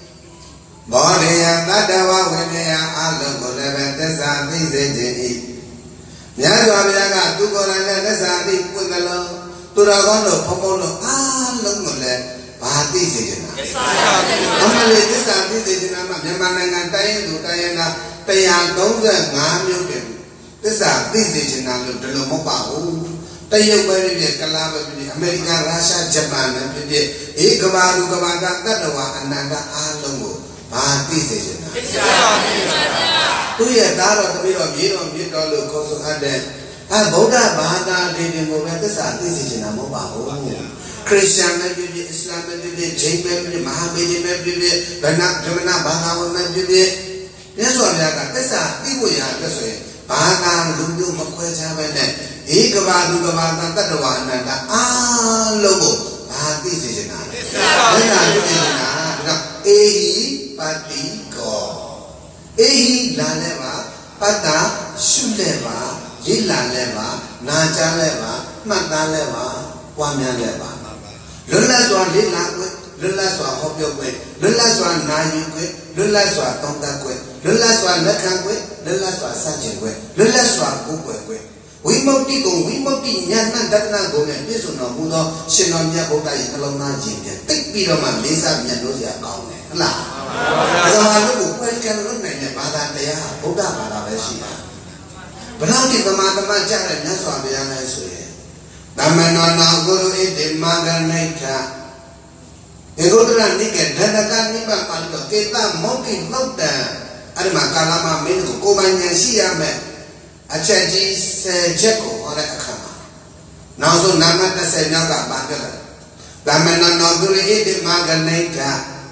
Badaya nadawa wenaya alu koran desa bati sejenak. Ya sebaya kan tu koran desa bati pun kalau tu orang kau pemono alu koran bati sejenak. Amalnya desa bati sejenak macam mana ngantai tu tayana tayang kau je ngambil dem. Desa bati sejenak tu dulu mau bau. Tayang beri kalau beri Amerika, Rusia, Jepun beri. Kebaru kebaran tak ada anda alungu bati sejenak. Tu ya darah tapi orang biru kosong ada. Buddha bahasa di mana desa bati sejenak mau bau. Kristen beri, Islam beri, Jain beri, Mahamiri beri, Benak Bangau beri. Ini soalnya kan desa ibu ya desa. Bahkan lundu makwai cawan ni. Kebaru kebaran tak ada anda alungu bati sejenak. Bati sejenak. Pati ko. Laleva, pata, suleva, jilaleva, najaleva, mataleva, wamyaleva. Lula swa lilakwe, lula swa hopyokwe, lula swa nayukwe, lula swa tongkakwe, lula swa lekakwe, lula swa sajekwe, lula swa kukwekwe. Wimauti ko wimauti nyana datna ko nge yesu no mudo sino nya ko tai kalona jinde tik pi ro ma lesa nya lo sia kaung ne hala ada lu ko kwai kan lo ne nya bada taya buddha bada ba shi ba bala ki tama ja le nya swa bya ne so ye tamano no guru ite maganaita egodra ni ke dhanaka ni ba pal ko keta moki lokta ari ma kalama me ko ba nya shi ya me Achaji se jeko ora akama. Nauso namata se naga bagala. Tamena noguri ide maganaita.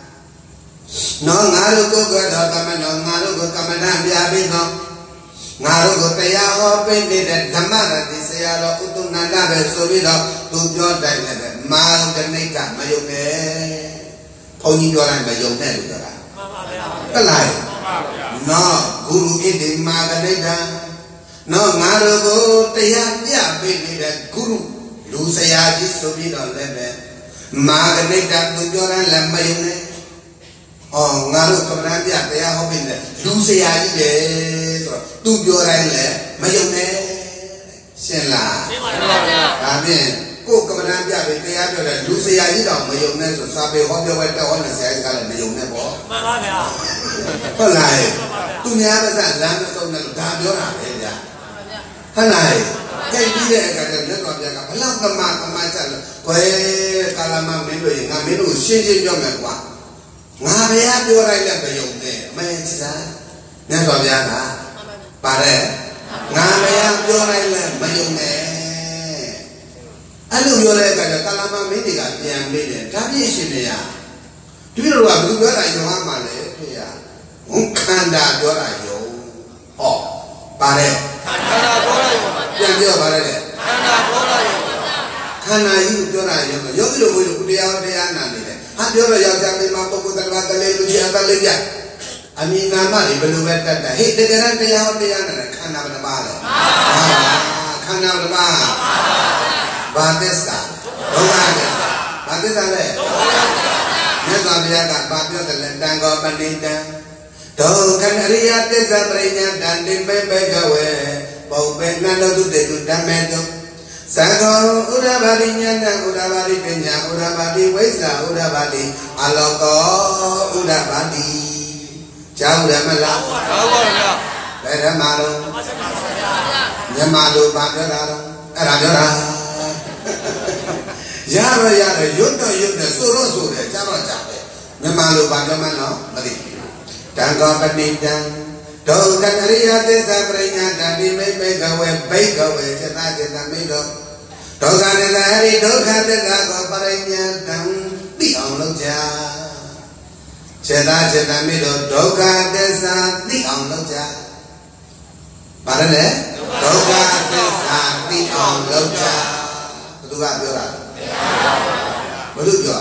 No ngaru ko godo tamena ngaru ko kamana biabi no. Ngaru ko taya ho pende de dhamara di se aro utunanda be sobido tu pyo dai le maganaita mayone. Phonyi pyo dai mayone lu da. Kalai. No guru ide maganaita. No ngarugo taya pya bini de guru lu saya ji sobi do lebe magne da tu joran lamayune oh ngaru kamran pya taya ho bin de lu saya ji de so tu joran le mayune shin la amen ko kamran pya be taya pyo de lu saya ji do mayune so sa be ho pyo we ta ho na saya ji ka le mayune bo ma ba bya ho lai tu nya ba sa lan so na da pyo na le ja Hanai, kaya dia kata dia tu apa cakap, belang kemak cakap, kau kalau menu yang menu sini jom mewah, ngabaya dia orang yang bayung deh, macam mana? Ni tu apa cakap, pare, ngabaya dia orang yang bayung deh, alu dia orang kata kalau menu kan yang beda, tapi sini ya, tu orang tu orang yang apa le, ya, mungkin dah dia orang yang, oh. ပါတယ်ခန္ဓာပြောလိုက်ရောပြန်ပြောပါတယ်လေခန္ဓာပြောလိုက်ရောခန္ဓာကြီးကိုပြောတာရောယောဂီတို့ဘုရားတရားနာနေတယ်ဟာပြောတော့ယောက်ျားမိန်းမပုဂ္ဂိုလ်တရားတလေးလူကြီးအတလေးပြအမြင်နာမတွေဘယ်လိုပဲတတ်တာဟေ့တကယ်တရားနာတယ်ခန္ဓာဘယ်နှပါလဲခန္ဓာဘယ်နှပါဘာသစ္စာဒုက္ခသစ္စာဘာသစ္စာလဲမြတ်စွာဘုရားကဘာပြောတယ်လဲတံဃောပဏိတံဒုက္ခအရိယသစ္စာပရိညာတံတိပေပေကဝေပုပ္ပေနန္ဒုတေတုဓမ္မေတုသံဃောဥဒ္ဓဘာတိဉာဏဥဒ္ဓဘာတိပညာဥဒ္ဓဘာတိဝိဇ္ဇာဥဒ္ဓဘာတိအလောကောဥဒ္ဓဘာတိကြားဦးရမလားဟုတ်ပါဗျာဘယ်ဓမ္မလုံးမြန်မာလိုဘာပြောတာတော့အဲ့ဒါပြောတာရတော့ရွတ်တော့ဆိုတော့ဆိုတယ်ကြားတော့ကြားတယ်မြန်မာလိုဘာပြောမှန်းတော့မသိတံဃောပဏိတံဒုက္ခအရိယသစ္စာပရိညာတတိမိတ်မိတ်ကဝေဘိကဝေစေတစေတမိတောဒုက္ခသစ္စာဟရိဒုက္ခသစ္စာကိုပရိညာတံသိအောင်လုပ်ကြစေတစေတမိတောဒုက္ခသစ္စာသိအောင်လုပ်ကြဘာလဲဒုက္ခသစ္စာသိအောင်လုပ်ကြဘသူကပြောတာဘသူပြော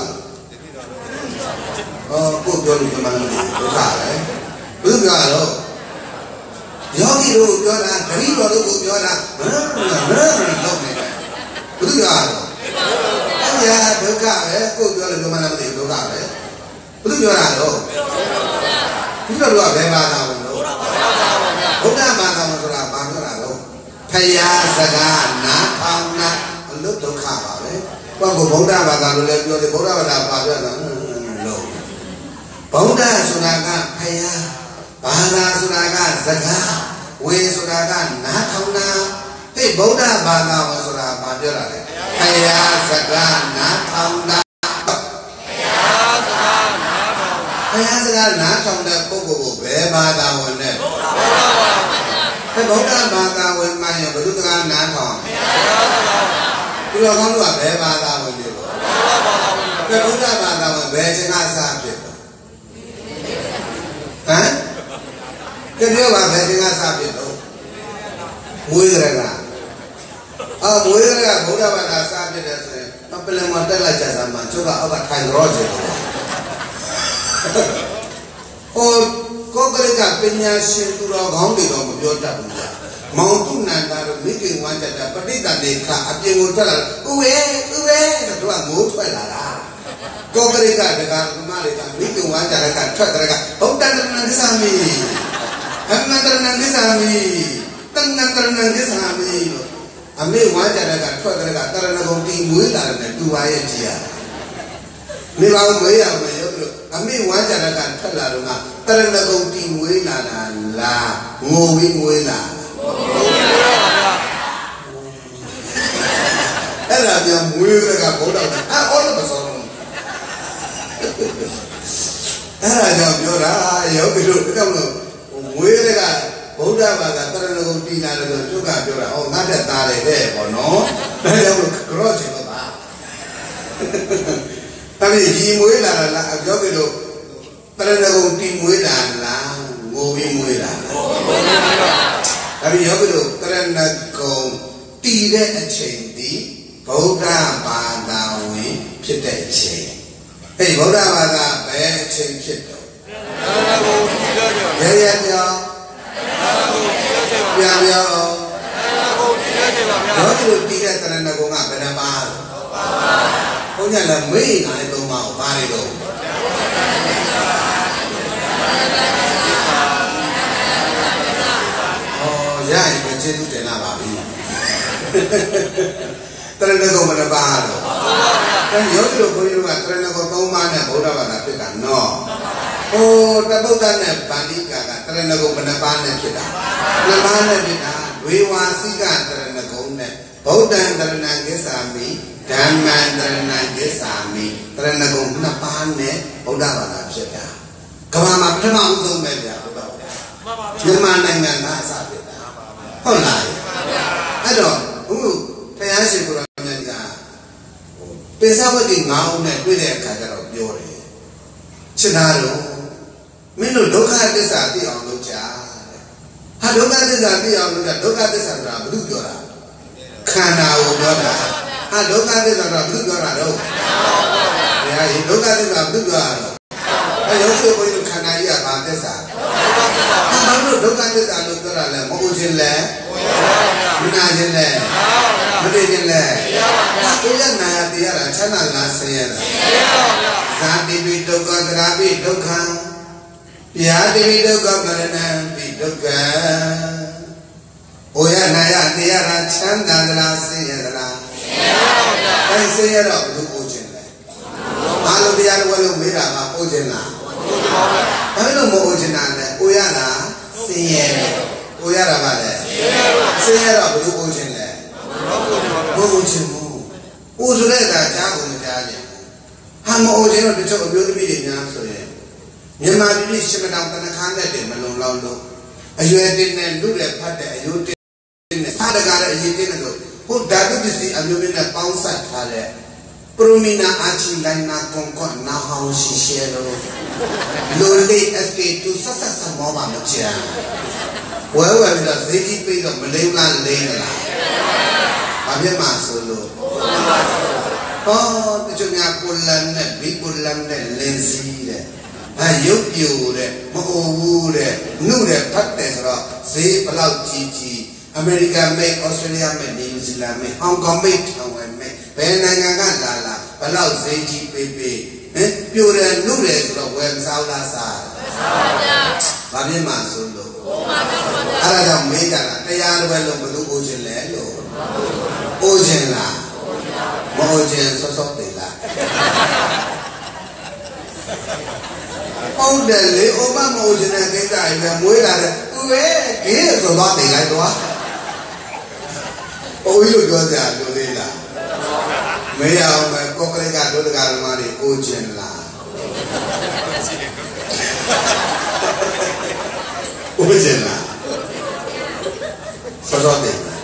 ကိုပြောလို့မှမသိဒုက္ခပဲဘသူပြောတော့ယောဂီတို့ပြောတာဂရိတော်တို့ကိုပြောတာလုပ်နေတယ်ဘုရားတော်အဲ့ဒါဒုက္ခပဲကိုပြောလို့မှမသိဒုက္ခပဲဘုရားပြောတာတော့ဘုရားတို့ကဘယ်ဘာသာဝင်လို့ဘုရားဘာသာဝင်ဆိုတာဘာပြောတာတော့ဖယားစကားနားထောင်နာအလုဒုက္ခပါပဲကိုကဗုဒ္ဓဘာသာလို့လည်းပြောတယ်ဗုဒ္ဓဘာသာဘာပြောတာလို့ဗုဒ္ဓဆိုတာကဖယားဘာသာဆိုတာကစကားဝေဆိုတာကနားထောင်နာဟေ့ဗုဒ္ဓဘာသာဝဆိုတာဘာပြောတာလဲဖယားစကားနားထောင်နာဘုရားစကားနားထောင်တဲ့ပုဂ္ဂိုလ်ကိုဘယ်ဘာသာဝင်လဲဗုဒ္ဓဘာသာဝင်မှရင်ဘုသူစကားနားထောင်သူတော်ကောင်းတို့ကဘယ်ဘာသာဝင်လဲဗုဒ္ဓဘာသာဝင်ဘယ်ချိန်ကစဖြစ်တော့ဟမ်ကြည့်ပြောပါဘယ်ချိန်ကစဖြစ်တော့မွေးကြရကမွေးကြရကဗုဒ္ဓဘာသာစဖြစ်တယ်ဆိုရင်ပလင်မတက်လိုက်ကြစမ်းမှာကျုပ်ကအောက်ကထိုင်ရောချင်တယ်ကိုကလေးကပညာရှင်သူတော်ကောင်းတွေတော့မပြောတတ်ဘူးကြာမောင်တုနန္တာတို့မိခင်ဝမ်းကြတာပဋိသန္ဓေခအပြင်ကိုထွက်လာဥဝဲတို့ကငိုးထွက်လာတာကိုကလေးကဒကာသမားတွေကမိခင်ဝမ်းကြတဲ့ကထွက်တဲ့ကဗုဒ္ဓတရဏံသစ္စာမိအမန္တရဏံသစ္စာမိတဏ္ဍတရဏံသစ္စာမိလို့အမေဝမ်းကြတဲ့ကထွက်တဲ့ကတရဏဂုံတီမွေးလာတယ်တူပါရဲ့ကြည်ရမိဘကိုမွေးရမယ်ရုပ်လို့အမေဝမ်းကြတဲ့ကထွက်လာတော့ကတရဏဂုံတီမွေးလာတာလားငိုပြီးမွေးလာအဲ့ဒါပြန်မွေးတဲ့ကဘုရားအော်လို့မဆုံးဘူးအဲ့ဒါကြောင့်ပြောတာယောဂီတို့တောက်လို့မွေးတဲ့ကဗုဒ္ဓဘာသာတရဏဂုံတီလာတယ်ဆိုသူကပြောတာငါတက်သားတယ်တဲ့ပေါ့နော်ဒါကြောင့်ကြော့ချင်လို့ပါအဲ့ဒီဒီမွေးလာတာလားယောဂီတို့တရဏဂုံတီမွေးလာလားငိုပြီးမွေးလာအဲ့ဒီယောဂီတို့တရဏဂုံတီတဲ့အချိန်ဒီဗုဒ္ဓဘာသာဝင်ဖြစ်တဲ့အချိန်အဲ့ဒီဗုဒ္ဓဘာသာဘယ်အချိန်ဖြစ်တော့ရပြောပြန်ပြောယောဂီတို့တီတဲ့တရဏဂုံကဘယ်နှပါလဲဘုရားလည်းမေ့လာတဲ့သုံးပါးကိုပါနေတော့ရရင်ပဲကျေးဇူးတင်လာပါပြီတရဏဂုံမနှပါတော့အဲယောဂီတို့ဘုန်းကြီးတို့ကတရဏဂုံသုံးပါးနဲ့ဗုဒ္ဓဘာသာဖြစ်တာနော်တပုဒ္ဒနဲ့ဗန္ဓိကာကတရဏဂုံမနှပါနဲ့ဖြစ်တာနှစ်ပါးနဲ့ဖြစ်တာဝေဝါစိကတရဏဂုံနဲ့ဗုဒ္ဓံတရဏံကိစ္ဆာမိဓမ္မံတရဏံကိစ္ဆာမိတရဏဂုံနှစ်ပါးနဲ့ဗုဒ္ဓဘာသာဖြစ်တာကမ္ဘာမှာပထမဦးဆုံးပဲဗျာဗုဒ္ဓဘာသာမြန်မာနိုင်ငံကအစဖြစ်တာဟုတ်လားအဲ့တော့ဘုရားရှင်ကိုရမြတ်ကပိဿဝတိ9ဦးနဲ့တွေ့တဲ့အခါကျတော့ပြောတယ်ချစ်သားတို့မင်းတို့ဒုက္ခသစ္စာသိအောင်လုပ်ကြတဲ့ဟာဒုက္ခသစ္စာသိအောင်လို့ဒုက္ခသစ္စာဆိုတာဘုသူပြောတာခန္ဓာကိုပြောတာဟာဒုက္ခသစ္စာဆိုတာဘုသူပြောတာတော့ဘုရားရေဒုက္ခသစ္စာဘုသူပြောတာတော့အဲရုပ်ရှင်ဘုရားခန္ဓာကြီးကဘာသစ္စာဘာလို့ဒုက္ခသစ္စာလို့ပြောတာလဲမဟုတ်ခြင်းလဲမနာခြင်းလဲမတည်ခြင်းလဲကိုယ်ရနာရတရားတာချမ်းသာလားဆင်းရဲတာဇာတိပိဒုက္ခသရာပိဒုက္ခဗျာတိပိဒုက္ခပရဏံပိဒုက္ခကိုယ်ရနာရတရားတာချမ်းသာလားဆင်းရဲလားအဲဆင်းရဲတော့ဘယ်လိုပို့ခြင်းလဲဘာလို့တရားတော်လို့မေးတာကပို့ခြင်းလားဘာလို့မဟုတ်ချင်တာလဲကိုရတာဆင်းရဲတယ်ကိုရတာပါလေဆင်းရဲတော့ဘယ်လိုပို့ချင်လဲမဟုတ်ချင်ဘူးဦးဆိုတဲ့ကကြားကုန်မကြားခြင်းဟာမဟုတ်ချင်တော့တချို့အမျိုးသမီးတွေများဆိုရင်မြန်မာပြည်ရှင်မတောင်တနခါနဲ့တည်းမလုံလောက်လို့အရွယ်တင်းနဲ့လူတွေဖတ်တဲ့အယုတင်းနဲ့သာတကားတဲ့အရေးတင်းနဲ့ဆိုဟိုဓာတုပစ္စည်းအမျိုးမျိုးနဲ့ပေါင်းစပ်ထားတဲ့ပရိုမီနာအာချီလိုင်းနာကွန်ကွန်နာဟောင်းရှိရှဲလို့လိုလေး SK2 ဆက်ဆက်ဆက်မောပါမချင်ဝဲပြီးတော့ဈေးကြီးပြီးတော့မလိမ့်လားလိမ့်လားဘာဖြစ်မှာဆိုလို့ဟောတချို့များကိုလန်နဲ့ဘီကိုလန်နဲ့လင်းစီးတဲ့ရုပ်ပြိုတဲ့မအိုဘူးတဲ့နှုတ်တဲ့ဖတ်တယ်ဆိုတော့ဈေးဘလောက်ကြီးကြီးအမေရိကန်မိတ်ဩစတြေးလျမိတ်နယူးဇီလန်မိတ်ဟောင်ကောင်မိတ်ထောင်ဝမ်မိတ်ဘယ်နိုင်ငံကလာဘလောက်ဈေးကြီးပေးပေးပြိုတယ်နှုတ်တယ်ဆိုတော့ဝယ်မစားလားစားဘာဖြစ်မှာဆိုလို့အဲ့ဒါကြောင့်မေးကြတာတရားတော်လို့ဘယ်လိုအိုးခြင်းလဲလို့အိုးခြင်းလားမအိုးခြင်းစောစောသိလားဟုတ်တယ်လေအိုမမအိုးခြင်းနဲ့ကိစ္စကြီးပဲမွေးလာတယ်သူပဲခေးဆိုတော့သိလိုက်တော့အိုးလို့ပြောကြလို့သေးလားမေးအောင်ပဲကောကရိကဒုဒကာဓမ္မတွေအိုးခြင်းလားအိုးခြင်းလားစောစောသိလား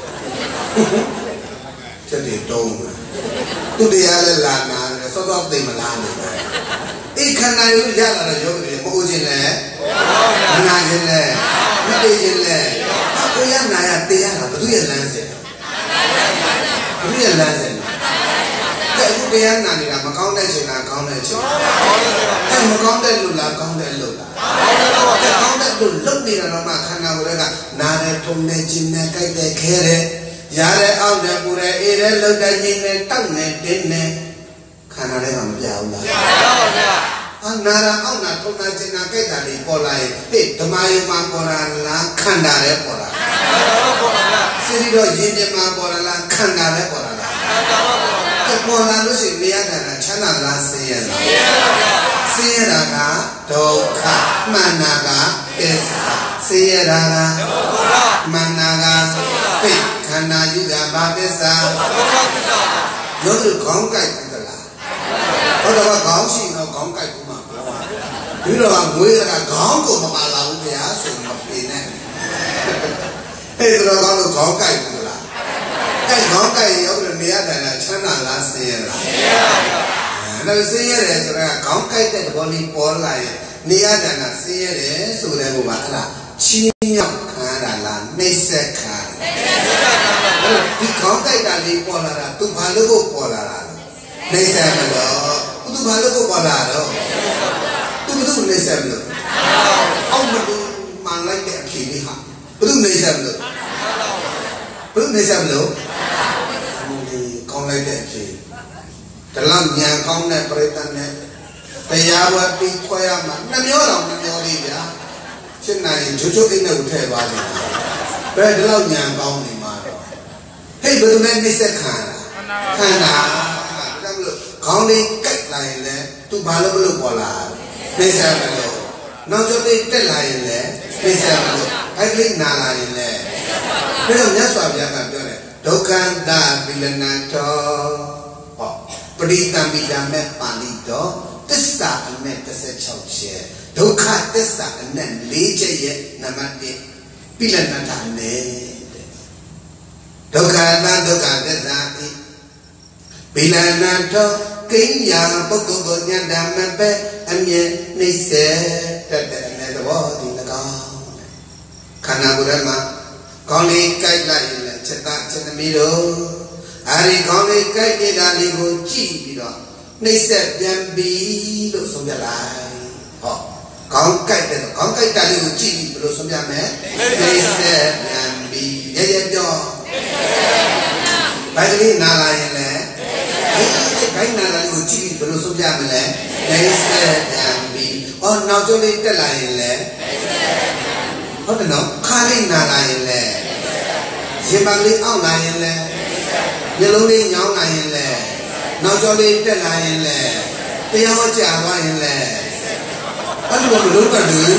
ချက်တွေတုံးတယ်သူတရားလည်းလာနာတယ်စောစောသိမလားနေအိခန္ဓာရုပ်ရလာတော့ယောဂတွေမအိုးခြင်းလဲမနာခြင်းလဲမသိခြင်းလဲကိုရနာရတရားတာဘုသူရဲ့လမ်းစဉ်ဘုသူရဲ့လမ်းစဉ်အခုတရားနာနေတာမကောင်းတဲ့ချိန်လားကောင်းတဲ့ချိန်မကောင်းတဲ့လူလားကောင်းတဲ့လူလားကောင်းတဲ့လူလုတ်နေတာတော့မှခန္ဓာကိုယ်ကနာတယ်ထုံတယ်ကျင်တယ်ကြိုက်တယ်ခဲတယ်ရတဲ့အောက်တယ်ပူတယ်အေးတယ်လှုပ်တယ်ညင်တယ်တောက်တယ်တင်းတယ်ခန္ဓာတွေကမပြဘူးလားပြပါဗျာနာရအောက်နာထုံတာကျင်တာကြိုက်တာတွေပေါ်လာရင်ဟေ့ဓမ္မယုံမှာပေါ်လာလားခန္ဓာလည်းပေါ်လာစိရိတော့ယဉ်ကျေးမှာပေါ်လာလားခန္ဓာလည်းပေါ်လာလားပေါ်လာလို့ရှိရင်နေရတာချမ်းသာလားဆင်းရဲလားဆင်းရဲတာကဒုက္ခမှန်တာကသစ္စာဆင်းရဲတာကဒုက္ခမှန်တာကသိခန္ဓာကြီးကဘာသစ္စာဒုက္ခသစ္စာတို့သူခေါင်းကိုက်ဘူးလားဟုတ်တော့ခေါင်းရှိတော့ခေါင်းကိုက်ဘူးမှာဒီတော့ငွေကခေါင်းကိုမပါလာဘူးဗျာဆိုမပြေနဲ့အဲ့ဒါတော့ခေါင်းကိုက်ဘူးလားအဲ့ခေါင်းကိုက်ရောက်လို့နေရတာချမ်းသာလားဆင်းရဲလားဆင်းရဲပါဗျာအဲ့ဆင်းရဲတယ်ဆိုတာခေါင်းကိုက်တဲ့ဘောလေးပေါ်လာရင်နေရတာကဆင်းရဲတယ်ဆိုတဲ့ဘောပါဟလားချင်းမြောက်ခံရတာလားနှိမ့်ဆက်ခံဒီခေါင်းကိုက်တာလေးပေါ်လာတာသူဘာလို့ကိုပေါ်လာတာနှိမ့်ဆက်မလို့သူဘာလို့ကိုပေါ်လာတော့သူဘယ်သူနှိမ့်ဆက်မလို့အောက်မလို့မှန်လိုက်တဲ့အဖြေလေးဟာဘယ်သူနှိမ့်ဆက်မလို့ဘယ်သူနှိမ့်ဆက်မလို့ကောင်းလိုက်တဲ့အဖြေတလောက်ဉာဏ်ကောင်းတဲ့ပရိသတ်နဲ့တရားဝတ်ပြီးခွဲရမှာနှမျောတော်နှမျောလေးဗျာရှင်းနိုင်ချိုးချိုးအိတ်နဲ့ကိုထည့်သွားတယ်ဘယ်ဒီလောက်ဉာဏ်ကောင်းနေမှာတော့ဟဲ့ဘယ်သူနဲ့နှိမ့်ဆက်ခံခန္ဓာဒါမလို့ခေါင်းလေးကတ်လာရင်လည်းသူဘာလို့မလို့ပေါ်လာနှိမ့်ဆက်မလို့နောက်ကျလေးတက်လာရင်လည်းနှိမ့်ဆက်မလို့အဲ့ဒီနာလာရင်လည်းဒါကြောင့်မြတ်စွာဘုရားကပြောတယ်ဒုက္ခန္တပိလနံတောဟောပရိသံပိဓမ္မေပါဠိတော်သစ္စာအနဲ့16ချက်ဒုက္ခသစ္စာအနဲ့4ချက်ရဲ့နံပါတ်1ပိလနတနဲ့ဒုက္ခသဒုက္ခသစ္စာဤပိလနတောကိညာပုဂ္ဂိုလ်ကိုဉာဏ်ဓမ္မပဲအမြဲနှိမ့်စေတတ်တဲ့အနဲ့သဘောဒီ၎င်းခန္ဓ khana burama kauli kai lại cheta chetami do ari kauli kai ni da li ko chi pi do nei set pian bi lo som ya lai ho kaung kai ta li ko chi pi lo som ya me nei set pian bi ye ye do bai ni na la yin le bai na la li ko chi pi lo som ya me le nei set pian bi o nau cho li tet la yin leဟုတ်တယ်နော်ခါလေးနာလာရင်လေရင်ပါကလေးအောက်လာရင်လေမျက်လုံးလေးညောင်းလာရင်လေနောက်ကျောလေးတက်လာရင်လေတရားဟောကြားသွားရင်လေအဲ့လိုမလုပ်ပါဘူး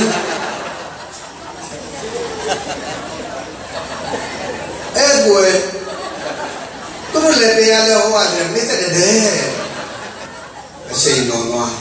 အဲ့ကွယ်သူတို့လည်းတရားလည်းဟောရတယ်မိတ်ဆက်တဲ့အချိန်တော်သွား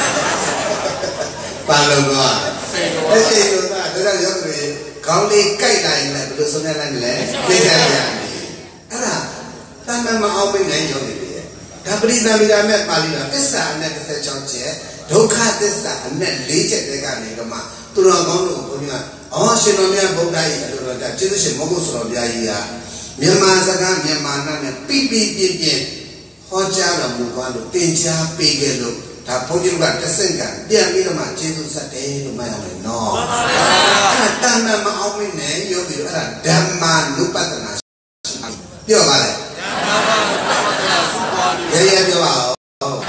ပါလုံးသွားအချိန်တော်သွားဒါကြောင့်ရောက်တယ်ခေါင်းလေးကြိုက်လာရင်လည်းဘယ်လိုဆုံးရလိုက်မလဲသိကြရတယ်အဲ့ဒါတမန်မအောင်မနိုင်ရောက်နေတယ်ဒါပရိသမိတာမဲ့ပါဠိတော်သစ္စာအနဲ့36ချက်ဒုက္ခသစ္စာအနဲ့4ချက်တည်းကနေတော့မှသူတော်ကောင်းတို့ကိုဘုရားအော်ရှင်တော်မြတ်ဗုဒ္ဓရဲ့အလိုတော်ဒါကျေးဇူးရှင်မောဂုဆိုတော်ဘုရားကြီးဟာမြန်မာစကားမြန်မာနာနဲ့ပြပြပြပြဟောကြားတော်မူသွားလို့သင်ကြားပေးခဲ့လို့ဒါဘုန်းကြီးကတဆင့်ကပြန်ပြီးတော့မှကျေးဇူးဆက်တယ်လို့မှတ်ရမယ်နော်မှန်ပါဗျာအဲ့ဒါတဏ္ဍမအောင်မင်းနဲ့ယောဂီတို့အဲ့ဒါဓမ္မာနုပဒနာပြောပါလေရေရေပြောပါဦး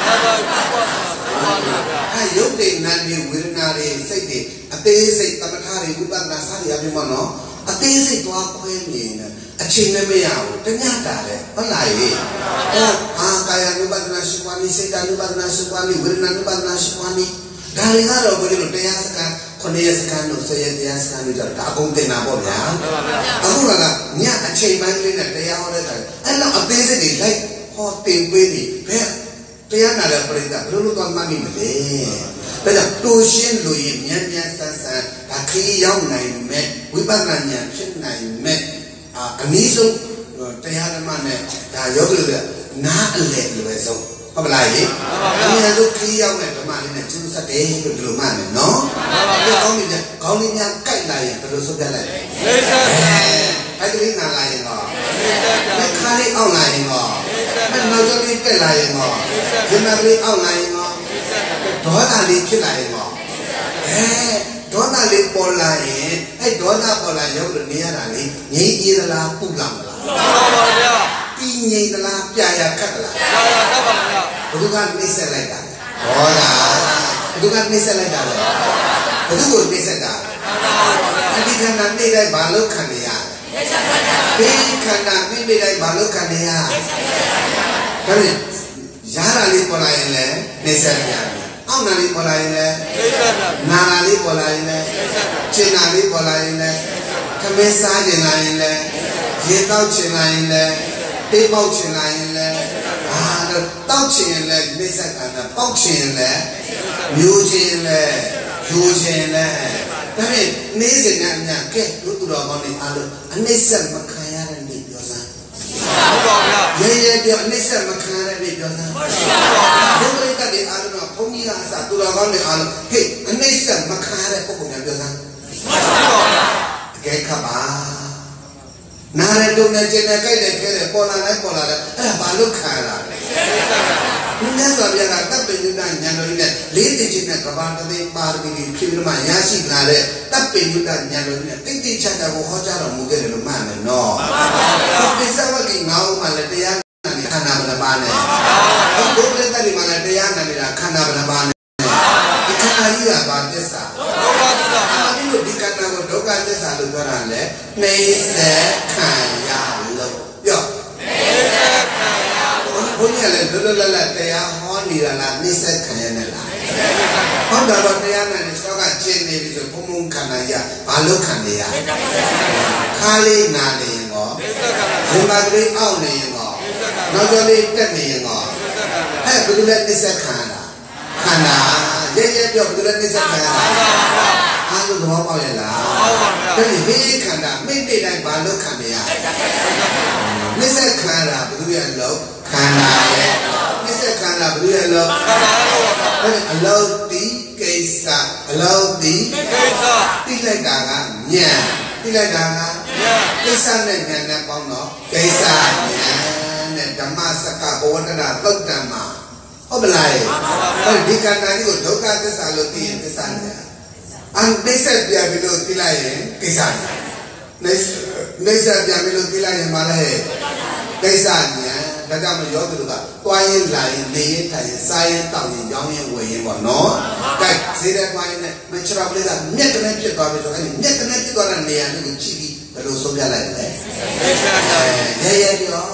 အဲ့ယုတ်တိနန္ဒီဝေဒနာတွေစိတ်တွေအသေးစိတ်သမထတွေဥပဒနာစသည်အပြင်မှာနော်အသေးစိတ်သွားခွဲနေတယ်အချိန်နဲ့မရဘူးတညတာလေဟုတ်လားရေအာကာယ ानु ပဒနာရှိပွားနေစိတ် ानु ပဒနာရှိပွားနေဝေဒနာ ानु ပဒနာရှိပွားနေဒါတွေကတော့ဘုရားတို့တရားစကား9ရက်စကားလို့10ရက်တရားစကားလို့ဒါအကုန်တင်တာပေါ့ဗျာအခုကညအချိန်ပိုင်းလေးနဲ့တရားဟောတဲ့အခါအဲ့လောက်အသေးစိတ်တွေလိုက်ဟောတင်ပေးနေဘယ်တရားနာတဲ့ပရိသတ်ဘယ်လိုလုပ်သွားမှမမလဲဒါကြောင့်တူရှင်းလို့ရင်မြန်မြန်ဆန်းဆန်းဒါခရီးရောက်နိုင်မဲ့ဝိပဿနာဉာဏ်ဖြစ်နိုင်မဲ့အနည်းဆုံးတရားဓမ္မနဲ့ဒါယောဂီတွေနားအလဲလွယ်ဆုံးဟုတ်ပါလားယင်အများဆုံးခရီးရောက်တဲ့ဓမ္မလေးနဲ့ကျူးဆက်တယ်လို့ဒီလိုမှတ်မယ်နော်ဟုတ်ပါဘူးကောင်းပြီများကြိုက်လာရင်ဘယ်လိုဆုပ်ပြလိုက်လဲလေးဆက်အဲ့ဒီနားလာရင်တော့လေးခါလေးအောက်လာရင်တော့အဲ့နောက်ကျော်လေးတက်လာရင်တော့ဒီမှာကလေးအောက်လာရင်တော့ဒေါသလေးဖြစ်လာရင်တော့ဒေါသလေးပေါ်လာရင်အဲ့ဒေါသပေါ်လာရောက်လို့နေရတာလေငြိမ်းအေးသလားပူလာမလားမှန်ပါဗျာပြီးငြိမ်းသလားပြရခတ်သလားပြရခတ်ပါဗျာဘုရားနှိမ့်ဆက်လိုက်တာဟောတာဘုရားနှိမ့်ဆက်လိုက်တာလေဘုသူကိုနှိမ့်ဆက်တာအဒီခန္ဓာနှိမ့်လိုက်ဘာလို့ခံနေရဒီခန္ဓာနှိမ့်လိုက်ဘာလို့ခံနေရဒါနဲ့ရတာလေးပေါ်လာရင်လည်းနှိမ့်ဆက်ပြန်အောက်နာလေးပေါ်လာရင်လည်းနာနာလေးပေါ်လာရင်လည်းကျင်နာလေးပေါ်လာရင်လည်းခမင်းစားကျင်လာရင်လည်းရေတောက်ကျင်လာရင်လည်းတေးပေါက်ကျင်လာရင်လည်းတောက်ကျင်ရင်လည်းနှိမ့်ဆက်ကံတာပေါက်ကျင်ရင်လည်းမျိုးကျင်ရင်လည်းယူကျင်ရင်လည်းဒါပေမဲ့နေစဉ်နဲ့အများကဲတို့သူတော်ကောင်းတွေအားလုံးအနှိမ့်ဆက်မခံရတဲ့နေ့ပြောစမ်းဟုတ်ပါဗျာရေရေပြောအနှိမ့်ဆက်မခံရတဲ့နေ့ပြောစမ်းဟုတ်ပါဗျာဘုရားကတည်းအားလုံးဘုန်းကြီးကအစသူတော်ကောင်းတွေအားလုံးဟေ့အနှိမ့်ဆက်မခံရတဲ့ပုဂ္ဂိုလ်များပြောစမ်းဟုတ်ပါဗျာအကဲခပ်ပါနာရတုံနဲ့ကျင်နဲ့ကြိုက်တဲ့ခဲတဲ့ပေါ်လာလိုက်ပေါ်လာတယ်အဲ့ဒါဘာလို့ခံရတာလဲမြတ်စွာဘုရားကတပ်ပိညုတဉာဏ်တော်ကြီးနဲ့လေးသိချင်းနဲ့ကဘာတသိပါရမီဖြည့်ပြီးမှရရှိလာတဲ့တပ်ပိညုတဉာဏ်တော်ကြီးနဲ့တိတ်တိတ်ချာချာကိုဟောကြားတော်မူခဲ့တယ်လို့မှတ်မယ်နော်မှန်ပါဗျာပိဿဝကိငါးဦးမှလည်းတရားနာနေခန္ဓာဘယ်နှပါးနဲ့ဘုဒ္ဓတတိမှလည်းတရားနာနေတာခန္ဓာဘယ်နှပါးနဲ့ဒီခန္ဓာကြီးကဘာသစ္စာဒုက္ခသစ္စာအဲ့ဒီဒီခန္ဓာကိုဒုက္ခသစ္စာလို့ပြောတာလေနှိစ္စခံရလို့ပြောနှိစ္စခံရလို့ဘုန်းကြီးလည်းလွတ်လွတ်လပ်လပ်တရားဟောနေတာလားနှိစ္စခံရနေလားဟုတ်တယ်တော့တရားနဲ့တော့ကကျင့်နေပြီဆိုဘုံဘုံခန္ဓာရဘာလို့ခံနေရခါလေးနာနေရင်ကောဒီမှာကလေးအောက်နေရင်ကောနောက်ကျော်လေးတက်နေရင်ကောအဲ့ဘယ်လိုလဲနှိစ္စခံရတာခန္ဓာရဲရဲပြောဘယ်လိုလဲနှိစ္စခံရတာအားလုံးသဘောပေါက်ရဲ့လားဟုတ်ပါဗျာဒါဒီခန္ဓာမိတ်တိတ်တိုင်းဘာလို့ခံနေရနှိစ္စခံရတာဘယ်လိုရဲ့လို့ခန္ဓာရဲ့နှိစ္စခံရတာဘယ်လိုရဲ့လို့ခန္ဓာရဲ့အဲ့အလောတိကိစ္စအလောတိကိစ္စတိလိုက်တာကဉာဏ်တိလိုက်တာကကိစ္စနဲ့ဉာဏ်နဲ့ပေါင်းတော့ကိစ္စဉာဏ်နဲ့ဓမ္မစကဘဝတ္တနာသုတ်တံမှာဟုတ်ပလားဒီကံတန်ကြီးကိုဒုက္ခသစ္စာလို့သိရင်သစ္စာဉာဏ်အန်ဒိစ္စပြပြီးလို့သိလိုက်ရင်ကိစ္စဉာဏ်နေစ္စပြပြီးလို့သိလိုက်ရင်မလားကိစ္စဉာဏ်ဒါကြောင့်မရောသူတို့ကသွားရင်လာရင်နေရင်ထိုင်ရင်စားရင်တောက်ရင်ရောင်းရင်ဝယ်ရင်ပေါ့နော်ကဲဈေးတဲ့သွားရင်လည်းမချရပလေးကမြက်ကနေဖြစ်သွားပြီဆိုအဲ့ဒီမြက်ကနေဖြစ်သွားတဲ့နေရာလေးကိုကြည့်ပြီးဘယ်လိုဆုံးပြလိုက်လဲရဲပြော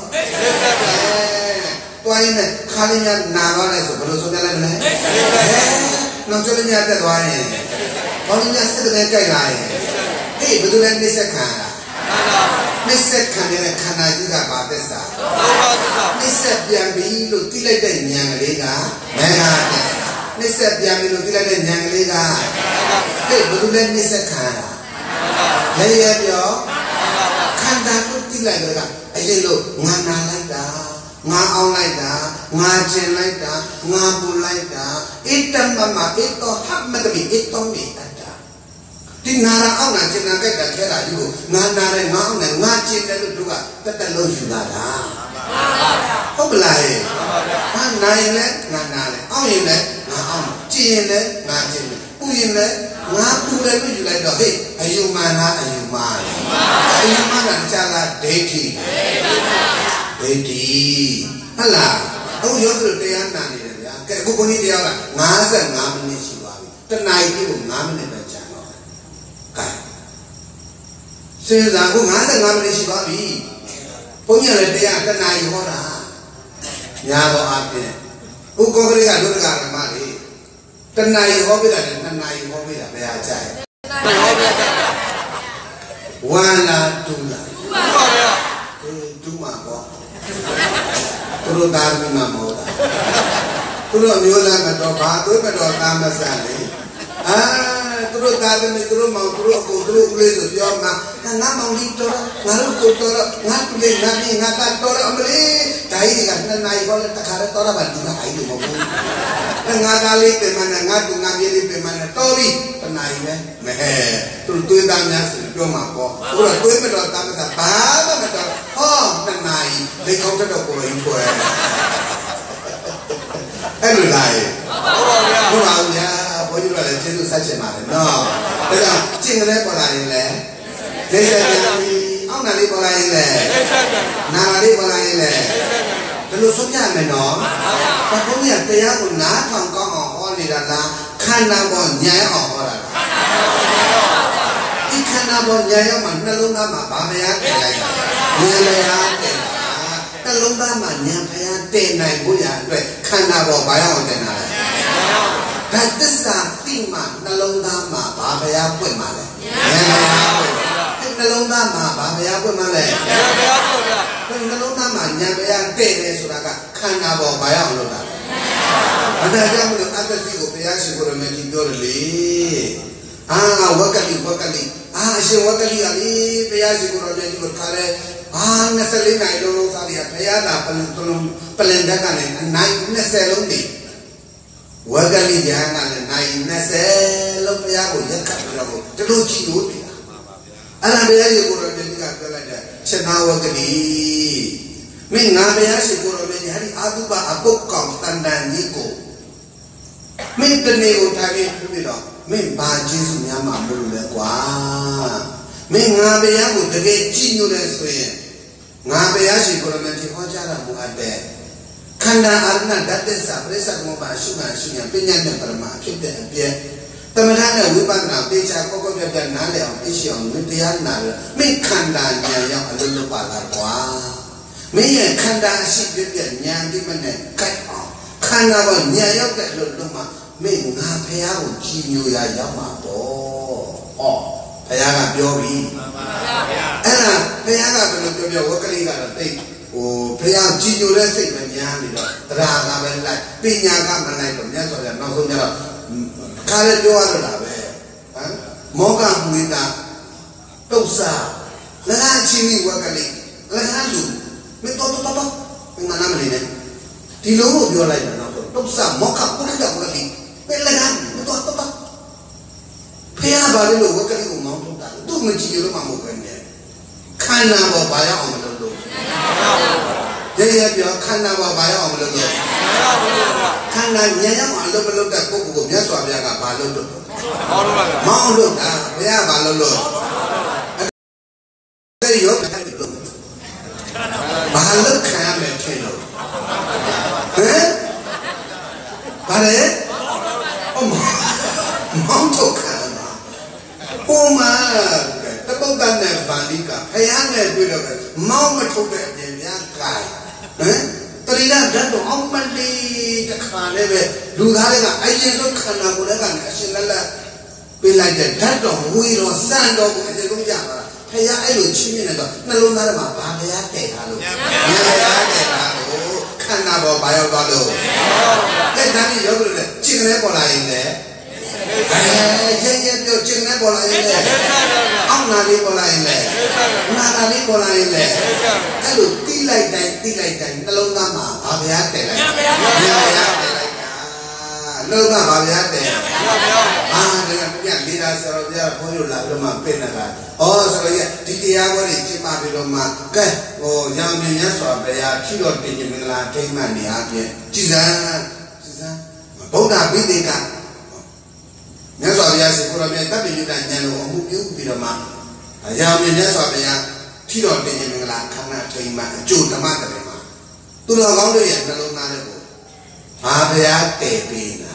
သွားရင်လည်းခါလေးများနာသွားတယ်ဆိုဘယ်လိုဆုံးပြလိုက်မလဲနောက်ကျလည်းများတက်သွားရင်ဘောင်းများစစ်တဲ့ကြိုက်လာရင်ဟေးဘယ်သူလဲနှိစ္စခံတာနှိစ္စခံတဲ့ခန္ဓာကြီးကဘာသက်စာနှိစ္စပြန်ပြီးလို့တိလိုက်တဲ့ဉာဏ်ကလေးကမဟာသက်စာနှိစ္စပြန်ပြီးလို့တိလိုက်တဲ့ဉာဏ်ကလေးကဟေးဘယ်သူလဲနှိစ္စခံတာရဲပြောခန္ဓာကိုတိလိုက်တော့ကအရင်လို့ငါနာလိုက်တာငါအောင်လိုက်တာငါကျင်လိုက်တာငါပူလိုက်တာဣတ္တမမဣတ္တောဟမတပိဣတ္တောမိတ္တဒီနာရအောင်နာကျင်နာကြိုက်တာခဲတာယူကိုငါနာတယ်ငါအောင်တယ်ငါကျင်တယ်လို့တို့ကတက်လို့ယူလာတာဟုတ်ပလားဘာနိုင်လဲငါနာတယ်အောင်ရင်လည်းငါအောင်ကျင်ရင်လည်းငါကျင်တယ်ပူရင်လည်းငါပူတယ်လို့ယူလိုက်တော့ဟေးအယုမာနာအယုမာအယုမာနာကြာလာဒိဋ္ဌိဒိဋ္ဌိဟုတ်လားအခုယောဂီတို့တရားနာနေတယ်ဗျာကဲအခုဘုန်းကြီးတရားက55မိနစ်ရှိပါပြီတဏှာကြီးကို5မိနစ်ပဲကြာတော့ကဲစဉ်းစားအခု55မိနစ်ရှိပါပြီဘုန်းကြီးလည်းတရားတဏှာကြီးဟောတာညာတော့အပြင်ဥက္ကောပရိကဒုက္ခဓမ္မတွေတဏှာကြီးဟောပြတာနဲ့တဏှာကြီးဟောပြတာဘယ်ဟာကြိုက်ဝန္လာတူလာပါဗျာတူမှာပေါ့သူတို့သားသမီးမှမဟုတ်တာသူတို့အမျိုးသားမတော်ဘာသွေးမတော်သားမဆန်လေသူတို့သားသမီးသူတို့မောင်သူတို့အကိုသူတို့ဦးလေးဆိုပြောမှာငါမောင်လေးတော်ငါတို့ကိုတော်ငါတူလေးငါပြီးငါသားတော်အမလေးဓာကြီးကနှစ်နာရီခေါ်တဲ့တခါတော့တော်ပါဒီကအိုင်လို့မဟုတ်ဘူးငါသားလေးပြင်မနဲ့ငါတူငါပြေးလေးပြင်မနဲ့တော်ပြီတနာရီပဲမဲသူတို့သွေးသားများဆိုပြောမှာပေါ့သူတို့သွေးမတော်သားမဆန်ဘာမှမတော်ဟောနှစ်နာရီလေကောင်းတော့ပေါ်ရင်ပွဲအဲ့လိုလားဟုတ်ပါဗျာဘုန်းကြီးတို့လည်းကျေးဇူးဆက်ချင်ပါတယ်နော်ဒါကြောင့်ကျင့်ကလေးပေါ်လာရင်လည်းလက်ဆက်ပြန်ပြီးအောက်နာလေးပေါ်လာရင်လည်းနာလေးပေါ်လာရင်လည်းဒါလို့ဆုံးပြမယ်နော်ဘာဘုန်းကြီးကတရားကိုနားထောင်ကောင်းအောင်ဟောနေတာလားခန္ဓာပေါ်ဉာဏ်အောင်ဟောတာလားဒီခန္ဓာပေါ်ဉာဏ်ရောက်မှနှလုံးသားမှာဗာမယတင်လိုက်တာဉာဏ်မယတင်နှလုံးသားမှာဉာဏ်ဖျားတင်နိုင်ဖို့ရအတွက်ခန္ဓာပေါ်ဘာရောက်တင်တာလဲဒါသစ္စာတိမှနှလုံးသားမှာဘာဖျားပွင့်မှာလဲဉာဏ်ဖျားပွင့်အဲ့နှလုံးသားမှာဘာဖျားပွင့်မှာလဲဉာဏ်ဖျားပွင့်ဗျာအဲ့နှလုံးသားမှာဉာဏ်ဖျားတဲ့တယ်ဆိုတာကခန္ဓာပေါ်ဘာရောက်လို့တာလဲဒါကြောင့်မလို့အတ္တစီကိုဘုရားရှင်ကိုရမေကြီးပြောတယ်လေဝကလိအရှင်ဝကလိကလေဘုရားရှိခိုးတော်မြတ်ကြီးကိုခါရဲ24နိုင်လုံးစားရဘုရားသာပလင်တက်ကနေနိုင်20လုံးနေဝကလိညာကလည်းနိုင်20လုံးဘုရားကိုရက်ကပ်ပြီးတော့တလို့ကြည့်လို့နေတာအဲ့ဒါဘုရားရှိခိုးတော်မြတ်ကြီးကပြောလိုက်တဲ့ချက်နာဝကလိမင်းငါဘုရားရှိခိုးတော်မြတ်ကြီးဟာဒီအာတုပအပုတ်ကောင်တန်တန်ကြီးကိုမင်းတနေ့ကိုထားပြီးတော့မင်းဘာကျေးဇူးများမှမလို့လဲကွာမင်းငါဘုရားကိုတကယ်ကြည့်လို့လဲဆိုရင်ငါဘုရားရှိခိုးတော်မြတ်ကြီးဟောကြားတာမဟုတ်တဲ့ခန္ဓာအာရဏဓာတ်သစ္စာပရိစ္ဆေမောပါရှုမှန်ရှုဉာဏ်ပညာနဲ့ပရမဖြစ်တဲ့အပြည့်သမထနဲ့ဝိပဿနာပေချာကောကောပြပြနားလည်အောင်သိရှိအောင်မတရားနာလို့မင်းခန္ဓာဉာဏ်ရောက်အလုံးလုံးပါလာကွာမင်းရဲ့ခန္ဓာအရှိပြပြဉာဏ်ဒီမနဲ့ကိုက်အောင်ခန္ဓာပေါ်ဉာဏ်ရောက်တဲ့လို့လုံးမှာမင်းငါဖះကိုကြည်ညိုရာရောက်မှာပေါ့။ဩဖះကပြောပြီ။မှန်ပါဗျာ။အဲ့ဒါဖះကဘယ်လိုပြောဝကလိကတော့တိတ်ဖះကြည်ညိုတဲ့စိတ်ပဲများနေတော့တရားကပဲလိုက်ပညာကမလိုက်တော့မြတ်စွာဘုရားနောက်ဆုံးကျတော့ခါရဲပြောရတော့တာပဲ။ဟမ်မောကမူတာတုတ်စာလည်းချင်းကြီးဝကလိလည်းလူမတော်မနာမနေနဲ့ဒီလိုကိုပြောလိုက်တာနောက်ဆုံးတုတ်စာမောကပုရိသဝကလိเป็นอะไรกันไม่ต้องဖះဘာလို့ဝကလိကိုမောင်းထုတ်တာသူမကြည့်ရလို့မှမဟုတ်ပဲနဲ့ခန္ဓာပေါ်ဘာရောက်အောင်မလုပ်လို့ရရပြောခန္ဓာပေါ်ဘာရောက်အောင်မလုပ်လို့ခန္ဓာဉာဏ်ရောက်အောင်လုပ်မလုပ်တဲ့ပုဂ္ဂိုလ်ကိုမြတ်စွာဘုရားကဘာလုပ်လို့မောင်းလို့တာဘုရားဘာလုပ်လို့အဲ့ဒီရောဘာလုပ်ခံရမယ်ထင်လို့ဟမ်ဘာလဲမောင်းထုတ်ခံမှာပုံမှာတပုတ်တန်နဲ့ဗန္ဒီကဖယားနဲ့တွေ့တော့မောင်းမထုတ်တဲ့အပြင်များကြိုင်ဟမ်တရိယာဓာတ်တော့အောင်မလေးတခါနဲ့ပဲလူသားတွေကအရင်ဆုံးခန္ဓာကိုယ်နဲ့ကအရှင်လက်လက်ပေးလိုက်တဲ့ဓာတ်တော်ဝေတော်စံတော်ကိုအရင်ဆုံးကြပါဖယားအဲ့လိုချင်းမြင်တော့နှလုံးသားထဲမှာဘာဖယားတည်ထားလို့ဖယားတည်ထားလို့ခန္ဓာပေါ်ဘာရောက်သွားလို့အဲ့ဒါကြီးရောက်လို့လေခြေကနေပေါ်လာရင်လေရဲပြောခြေကနေပေါ်လာရင်လေအောက်နာလေးပေါ်လာရင်လေနာနာလေးပေါ်လာရင်လေအဲ့လိုတိလိုက်တိုင်းနှလုံးသားမှာဘာဖယားတည်လိုက်ဖယားတည်လိုက်တာနှလုံးသားဘာဖယားတည်အာဒါကလေးသားဆရာတော်ပြဘုန်းကြီးလာပြီးတော့မှပြင်နေတာဩဆိုတော့ဒီတရားပွဲတွေကျင်းပပြီးတော့မှကဲဟိုရောင်မြင်မြတ်စွာဘုရားဖြီးတော်တင်ခြင်းမင်္ဂလာထိမ့်မှန်နေအပြင်ကြည်စမ်းဗုဒ္ဓဘိသေကမြတ်စွာဘုရားရှင်ကိုရောမြတ်တပ္ပိယဉာဏ်ကိုအမှုပြုပြီးတော့မှရောင်မြင်မြတ်စွာဘုရားဖြီးတော်တင်ခြင်းမင်္ဂလာခန္ဓာထိမ့်မှန်အကျိုးဓမ္မတရေမှာသူတော်ကောင်းတို့ရဲ့နှလုံးသားလေးကိုဘာဘုရားတည်ပေးတာ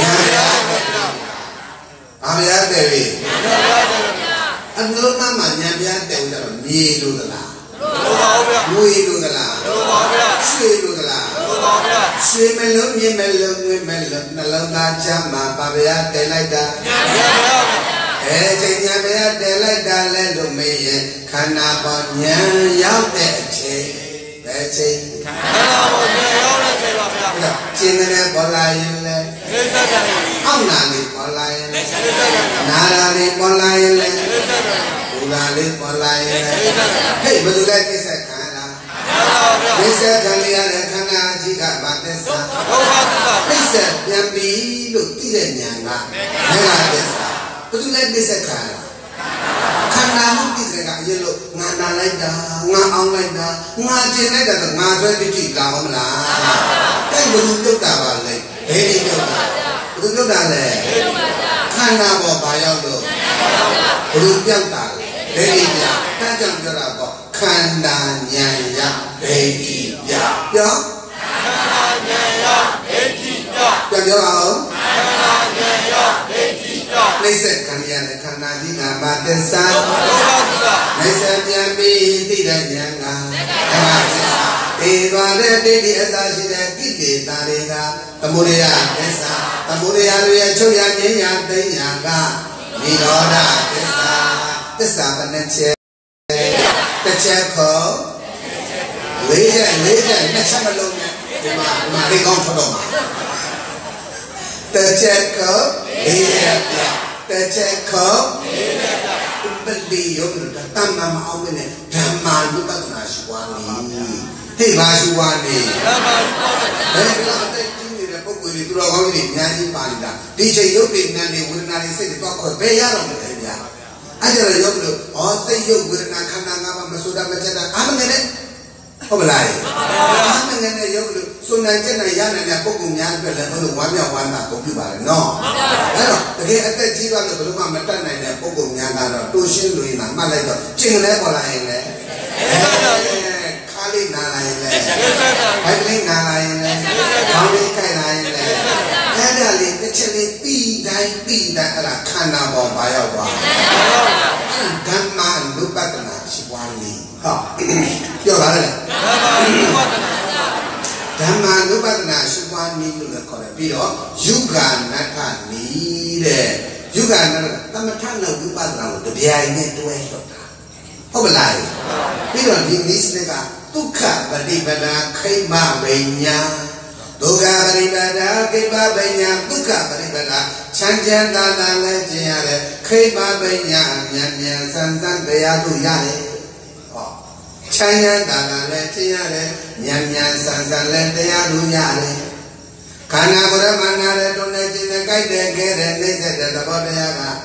ဘာဘုရားတည်ပေးအနှလုံးသားမှာဉာဏ်ဘုရားတည်ကြတော့မြေလို့သလားမွေလို့သလားရွှေလို့သလားရွှေမလုံးမြေမလုံးငွေမလုံးနှလုံးသားချမ်းမှာဘာဘုရားတည်လိုက်တာချိန်ဉာဏ်ဘုရားတည်လိုက်တာလဲလို့မေးရင်ခန္ဓာပေါ်ဉာဏ်ရောက်တဲ့အချိန်ပဲချိန်ခန္ဓာပေါ်ဉာဏ်ရောက်တဲ့အချိန်ပါဗျာကျင်တဲ့ပေါ်လာရင်လဲအောက်နာလေးပေါ်လာရင်လဲနာရာလေးပေါ်လာရင်လဲဘူရာလေးပေါ်လာရင်လဲဟဲ့ဘယ်လိုလဲကိစ္စခန္ဓာကိစ္စခံရတဲ့ခန္ဓာအကြီးကဘာသစ္စာကိစ္စပြန်ပြီးလို့သိတဲ့ဉာဏ်ကဘယ်ကသစ္စာဘယ်လိုလဲကိစ္စခန္ဓာခန္ဓာမှုကိစ္စကအရင်လို့ငါနာလိုက်တာငါအောင်လိုက်တာငါကျင်လိုက်တာငါဆွဲတိတိကောင်းမလားအဲ့ဘယ်လိုပြုတ်တာပါလဲဘယ်လိုပြုတ်တာဘယ်လိုပြုတ်တာလဲခန္ဓာပေါ်ဘာရောက်လို့ဘယ်လိုပြောက်တာလဲဘယ်လိုပြောက်တန်းကြောင့်ပြောတာပေါ့ခန္ဓာဉာဏ်ရဘယ်ဒီပြောက်ပြောခန္ဓာဉာဏ်ရဘယ်ဒီပြောက်ပြောအောင်ခန္ဓာဉာဏ်ရဘယ်ဒီနှိစ္စခံရတဲ့ခန္ဓာကြီးကဘာသစ္စာနှိစ္စပြန်ပြီးသိတဲ့ဉာဏ်ကဘာသစ္စာဒီသွားတဲ့တိတိအစာရှိတဲ့ကိလေသာတွေကသမုဒယသစ္စာသမုဒယတွေရဲ့ချုပ်ရငြိမ်းရသိညာကနိရောဓသစ္စာသစ္စာဘယ်နှချက်တစ်ချက်ခေါ်လေးချက်နှစ်ချက်မလုံးနဲ့ဒီမှာလေးကောင်းထွက်တော့မှာတစ်ချက်ခေါ်လေးချက်တစ်ချက်ခေါ်ပလိယောကတမ္မာမအောင်နဲ့ဓမ္မာနုပဒနာရှိွားနေဟေ့ပါရှိွားနေဓမ္မာဘယ်လိုအသက်ကြီးနေတဲ့ပုဂ္ဂိုလ်တွေသူတော်ကောင်းတွေအများကြီးပါနေတာဒီချိန်ရုပ်တွေနာနေဝေဒနာတွေစိတ်တွေတော့ခေါ်ဘယ်ရတော့မလဲဗျာအဲ့ဒါရောလို့စိတ်ရုပ်ဝေဒနာခန္ဓာ၅ပါးမဆိုတာမချက်တာအားမငယ်နဲ့ဟုတ်မလားအားမငယ်နဲ့ရုပ်လို့စွန်နိုင်ချက်နိုင်ရနိုင်တဲ့ပုဂ္ဂိုလ်များအတွက်လည်းဘယ်လိုဝမ်းမြောက်ဝမ်းသာကုန်ပြပါလဲနော်အဲ့တော့တကယ်အသက်ကြီးသွားလို့ဘယ်လိုမှမတတ်နိုင်တဲ့ပုဂ္ဂိုလ်များကတော့တိုးရှင်းလို့ရင်မှတ်လိုက်တော့ကျင်လဲပေါ်လာရင်လည်းခါလေးနာလာရင်လည်းဘိုက်ကလေးနာလာရင်လည်းခေါင်းလေးကြိုက်လာရင်လည်းအဲ့ဒါလေးတစ်ချက်လေးပြီးတိုင်းအဲ့ဒါခန္ဓာပေါ်ပါရောက်သွားဓမ္မနုပဒနာရှိပွားလေးဟုတ်ပြောပါလေဓမ္မနုပဒနာရှိပွားနည်းလို့လည်းခေါ်တယ်ပြီးတော့ယုဂနတ္ထနည်းတဲ့ယုဂနတ္ထသမထနဲ့ဝိပဿနာကိုတပြိုင်နဲ့တွဲထုတ်တာဟုတ်မလားပြီးတော့ဒီနည်းစနစ်ကဒုက္ခပฏิပဒါခိမဝိညာဒုက္ခပฏิပဒါခိမဝိညာဒုက္ခပฏิပဒါချမ်းချမ်းသာသာလည်းကျင်ရတယ်ခိမဝိညာမြန်မြန်ဆန်းဆန်းတရားတို့ရတယ်ချမ်းချမ်းသာသာလည်းကျင်ရတယ်မြန်မြန်ဆန်းဆန်းလည်းတရားတို့ရတယ်ခန္ဓာကိုယ်ရမနာတဲ့တုံးနဲ့ကျင်တဲ့ကြိုက်တဲ့ခဲတဲ့နှိမ့်တဲ့သဘောတရားက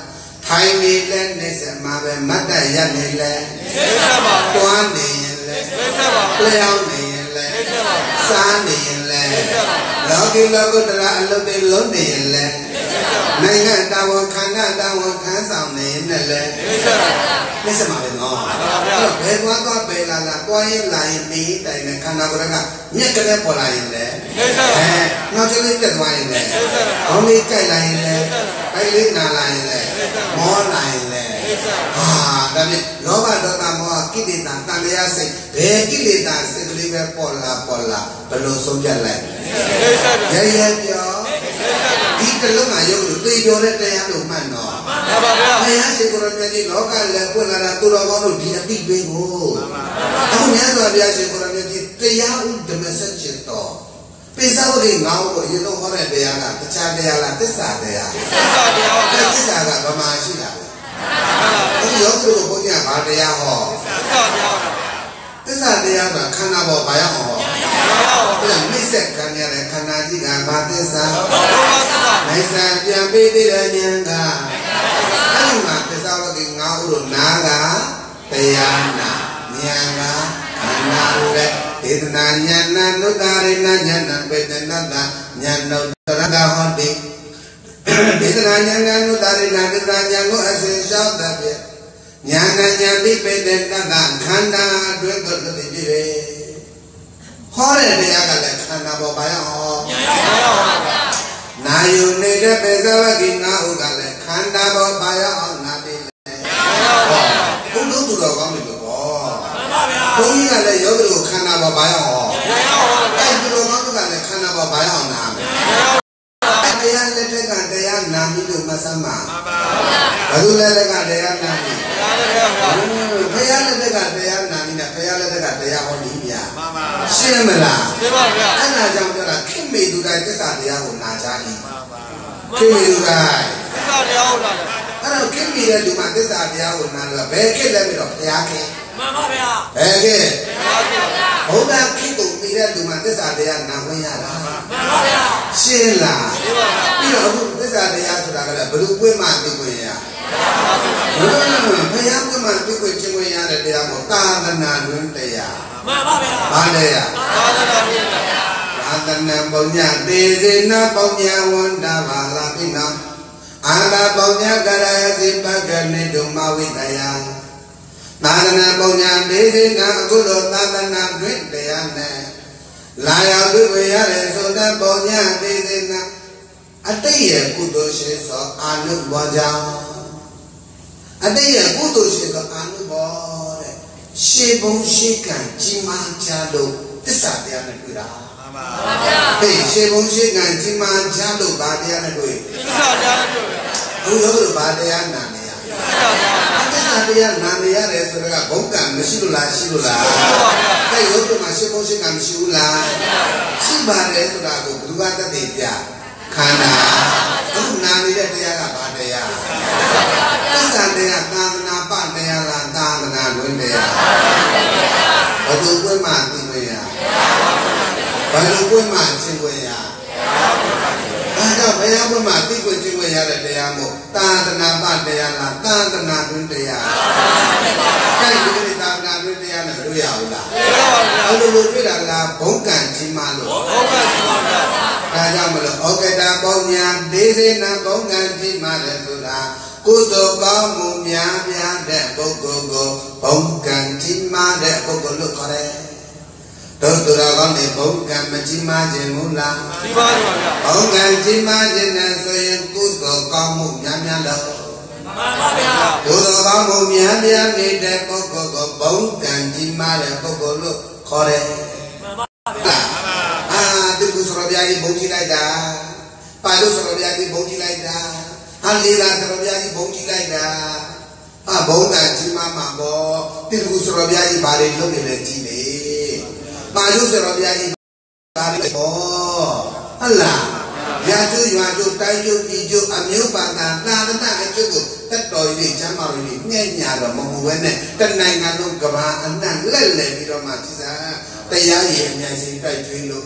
ထိုင်နေလဲနေစမှာပဲမတ်တရက်နေလဲတွားနေရင်လဲလျှောင်းနေရင်လဲစားနေရင်လဲလောကီလောကုတ္တရာအလုပ်တွေလုံးနေရင်လဲနိုင်ငံတာဝန်ခန္ဓာတာဝန်ခန်းဆောင်နေရင်လည်းနေစမှာပဲနော်အဲ့တော့ဘယ်သွားဘယ်လာတွားရင်လာရင်နေတိုင်းနဲ့ခန္ဓာကိုယ်ကမြက်ကလေးပေါ်လာရင်လဲနောက်ကျလေးတက်သွားရင်လဲခေါင်းလေးကြိုက်လာရင်လဲအိုက်လေးနာလာရင်လဲမောလာရင်လဲဟာဒါဖြင့်လောဘဒေါသမောဟကိလေသာတန်တရားစိတ်ဘယ်ကိလေသာစိတ်ကလေးပဲပေါ်လာဘယ်လိုဆုံးဖြတ်လိုက်ရဲပြောဒီကလုံးကရုပ်လို့သိပြောတဲ့တရားလို့မှန်တော့မှန်ပါဗျာဘုရားရှင်ကိုရမြတ်ကြီးလောကလည်းပွင့်လာတာသူတော်ကောင်းတို့ဒီအတိပေးကိုအခုမြတ်စွာဘုရားရှင်ကိုရမြတ်ကြီးတရားဥဒ္ဓမဆက်ချင်တော်ပိဿဝတိငါ့ကိုအရင်ဆုံးဟောတဲ့တရားကတခြားတရားလားသစ္စာတရားသစ္စာကဗမာရှိတာအခုယောဂီတို့ဘုရားဘာတရားဟောသစ္စာတရားကခန္ဓာပေါ်ဘာရအောင်ဟောအဲ့ဒါမိစ္ဆက်ကံရတဲ့ခန္ဓာကြီးကဘာသစ္စာမိစ္ဆာပြန်ပေးတဲ့ဉာဏ်ကအဲ့ဒီမှာပိဿဝတိငါ့ကိုနာကတရားနာဉာဏ်ကခန္ဓာရဲ့ဒေသနာဉာဏ်နုတ္တရိဏဉာဏ်ပေတနတ္တဉာဏ်နုတ္တရကဟောတိဒေသနာဉာဏ်နုတ္တရိဏဒေသနာဉာဏ်ကိုအစဉ်လျှောက်တတ်ဖြင့်ဉာဏ်ဉာဏ်တိပေတနတ္တခန္ဓာအတွင်းသို့တည်ပြီပဲဟောတဲ့တရားကလည်းခန္ဓာပေါ်ပါရအောင်နာယုနေတဲ့ပေဇဝကိငါဟုကလည်းခန္ဓာပေါ်ပါရအောင်နာပြီဘုဒ္ဓသူတော်ကောင်းတွေပေါ့ဘုန်းကြီးကလည်းယောဂီကိုခန္ဓာပေါ်ပါရအောင်အဲ့ဒီတော်ကောင်းကလည်းခန္ဓာပေါ်ပါရအောင်နာမယ်တရားလက်ထက်ကတရားနာပြီလို့မဆမ်းပါဘယ်လိုလဲကတရားနာပြီဘုရားလက်ထက်ကတရားနာပြီနဲ့ဘုရားလက်ထက်ကတရားဟောနေပြီရှင်းမလားရှင်းပါဗျာအဲ့ဒါကြောင့်ပြောတာခိမေသူတိုင်းသစ္စာတရားကိုနာကြ၏ခိမေသူတိုင်းသစ္စာတရားကိုနာတယ်အဲ့တော့ခိမေတဲ့လူမှာသစ္စာတရားကိုနာတယ်ဘယ်ခိလဲပြီးတော့ဘုရားခိမှန်ပါဗျာဘယ်ခိဘုရားခိကိုပြီးတဲ့လူမှာသစ္စာတရားနာဝင်ရတာမှန်ပါဗျာရှင်းလားရှင်းပါဗျာပြီးတော့အခုသစ္စာတရားဆိုတာကလည်းဘယ်လိုပွင့်မှသိခွင့်ရဘုရားပွင့်မှသိခွင့်ချင်းခွင့်ရတဲ့တရားကိုသာသနာ့တွင်တရားမှန်ပါဗျာဘာလဲရသာသနာ့တွင်တရားသာသနာ့ပုံညတေစေနပုံညဝန္တာဘာလာပိနံအာဘပုံညကရစီပက္ခနေတုမဝိတယသာသနာ့ပုံညတေစေနအခုလိုသာသနာ့တွင်တရားနဲ့လာရောက်တွေ့ဝရတဲ့ဆိုတဲ့ပုံညတေစေနအတိတ်ရဲ့ကုသိုလ်ရှိသောအာနုဘောကြောင့်အတိတ်ရဲ့ကုသိုလ်ရှိသောအာနုဘောတဲ့ရှေးဘုံရှေးကံကြီးမားကြလို့သစ္စာတရားနဲ့တွေ့တာမှန်ပါဗျာဟေးရှေးဘုံရှေးကံကြီးမားကြလို့ဘာတရားနဲ့တွေ့သစ္စာတရားနဲ့တွေ့ဘုရားတို့ဘာတရားနာနေရသစ္စာတရားနာနေရတယ်ဆိုတော့ဘုံကံမရှိလို့လားရှိလို့လားဟဲ့ရုပ်တို့မှာရှေးဘုံရှေးကံမရှိဘူးလားရှိပါတယ်ဆိုတာကိုဘုရားတတ်သိပြခန္ဓာအခုနာနေတဲ့တရားကဘာတရားသစ္စာတရားသာသနာပတရားလားသာသနာတွင်တရားဘယ်လိုပွင့်မှသိခွင့်ရဘယ်လိုပွင့်မှရှင်းခွင့်ရအဲကြောင့်ဘယ်ရောက်ပွင့်မှသိခွင့်ရှင်းခွင့်ရတဲ့တရားမို့သာသနာပတရားလားသာသနာတွင်တရားအဲ့ဒီသာသနာတွင်တရားနဲ့တွေ့ရဘူးလားဘယ်လိုတွေ့တာလားဘုံကံကြီးမှလို့ဘုံကံကြီးမှဒါကြောင့်မလို့ဩကေတာပုံညာဒေသေနဘုံကံကြီးမှတယ်ဆိုတာကုသိုလ်ကောင်းမှုများပြားတဲ့ပုဂ္ဂိုလ်ကိုဘုံကံကြီးမှတဲ့ပုဂ္ဂိုလ်လို့ခေါ်တယ်တို့သူတော်ကောင်းတွေဘုံကံမကြီးမှခြင်းမူလားကြီးပါပါဗျာဘုံကံကြီးမှခြင်းနဲ့ဆိုရင်ကုသိုလ်ကောင်းမှုများများလို့မှန်ပါဗျာကုသိုလ်ကောင်းမှုများများနေတဲ့ပုဂ္ဂိုလ်ကိုဘုံကံကြီးမှတဲ့ပုဂ္ဂိုလ်လို့ခေါ်တယ်မှန်ပါဗျာတိကုစရဗျာကြီးဘုံကြီးလိုက်တာပါလို့စရဗျာကြီးဘုံကြီးလိုက်တာဟာလေးလာစရဗျာကြီးဘုံကြီးလိုက်တာဘုံကကြီးမမှာပေါ့တိကုစရဗျာကြီးဘာတွေလုပ်နေလဲကြီးလေပါလို့စရဗျာကြီးဘာတွေပေါ့ဟုတ်လားရာကျိုးရွာကျိုးတိုင်းကျိုးပြည်ကျိုးအမျိုးပါတာသာသနာအကျိုးကိုတက်တော်ရည်ချမ်းပါရည်ငဲ့ညာတော့မဟုတ်ဘဲနဲ့တနိုင်ငံလုံးကဘာအနှံ့လက်လက်ပြီးတော့မှကြည်စားတရားရည်အမြိုင်စီတိုက်ကျွေးလို့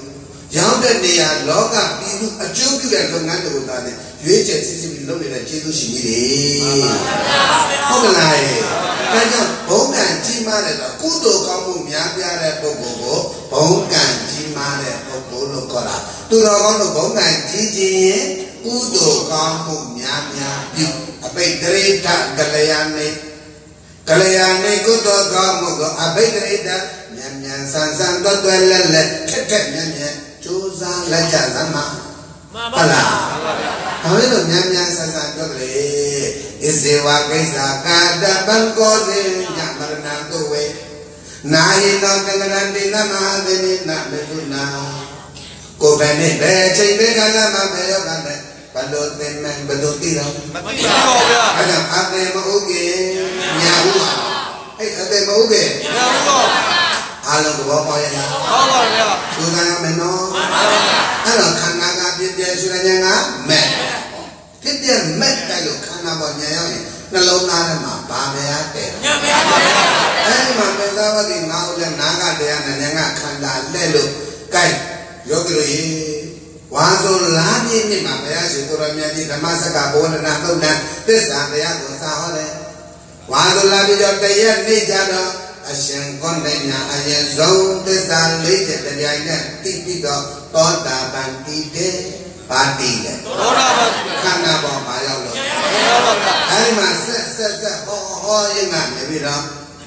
ရောက်တဲ့နေရာလောကပြည်သူအကျိုးပြုတဲ့လုပ်ငန်းတွေကိုသာနဲ့ရွေးချယ်စစ်စစ်ပြီးလုပ်နေတဲ့ကျေးဇူးရှင်ကြီးတွေဟုတ်ကဲ့လားဒါကြောင့်ဘုံကံကြီးမားတဲ့တော့ကုသိုလ်ကောင်းမှုများပြားတဲ့ပုဂ္ဂိုလ်ကိုဘုံကံကြီးမားတဲ့ပုဂ္ဂိုလ်လို့ခေါ်တာသူတော်ကောင်းတို့ဘုံကံကြီးခြင်းကုသိုလ်ကောင်းမှုများပြုအဘိဓိဋ္ဌကလျာဏိကုသိုလ်ကောင်းမှုကိုအဘိဓိဋ္ဌမြန်ဆန်တွယ်လက်ထက်မြန်ကြိုးစားလက်ကြစမ်းမှာဟုတ်လားဒါလည်းတော့မြန်ဆန်တွယ်လေဣဇေဝကိစ္စကာတပံကောစေညမရဏတုဝေနာယိနောကံရန္တိနမဟာသေနိနမေတုနာကိုယ်ပဲနဲ့ပဲချိန်ပဲကလာမှာပဲရောကတဲ့ဘလို့သင်မယ်ဘလို့သိတော့မသိပါဘူးဗျာအဲ့ဒါအပေမဟုတ်ခင်ညာဘူးပါအဲ့အပေမဟုတ်ခင်ညာဘူးပါအားလုံးဘောပေါ်ရလားဟုတ်ပါဗျာသူကရမယ်နော်အဲ့တော့ခန္ဓာကပြည့်ပြည့်ဆိုတဲ့ညာကမဲ့ပြည့်ပြည့်မဲ့တယ်လို့ခန္ဓာပေါ်ညာရောက်ရင်နှလုံးသားထဲမှာဗာမရတဲ့ညာမရပါဘူးအဲ့ဒီမှာပေသာဝတိငါ့ဦးလည်းနာကတရားနဲ့ညာကခန္ဓာလက်လို့ကြိုက်ယောဂီတို့ရေဝါဆိုလားပြည့်မြင့်မှာဘုရားရှင်ကိုရောမြတ်ကြီးဓမ္မစက္ကဘောဓနာသုတ်တံသစ္စာတရားကိုစာဟောတယ်ဝါဆိုလားပြည့်တော့တရက်နေကြတော့အရှင်ကောဏ္ဍညာအရင်ဆုံးသစ္စာလေးချက်တရားနဲ့တိပြီးတော့သောတာပန်တည်တယ်ပါတိတယ်သောတာပန်ခန္ဓာပေါ်မှာရောက်လို့အဲဒီမှာဆက်ဟောရင်ကနေပြီးတော့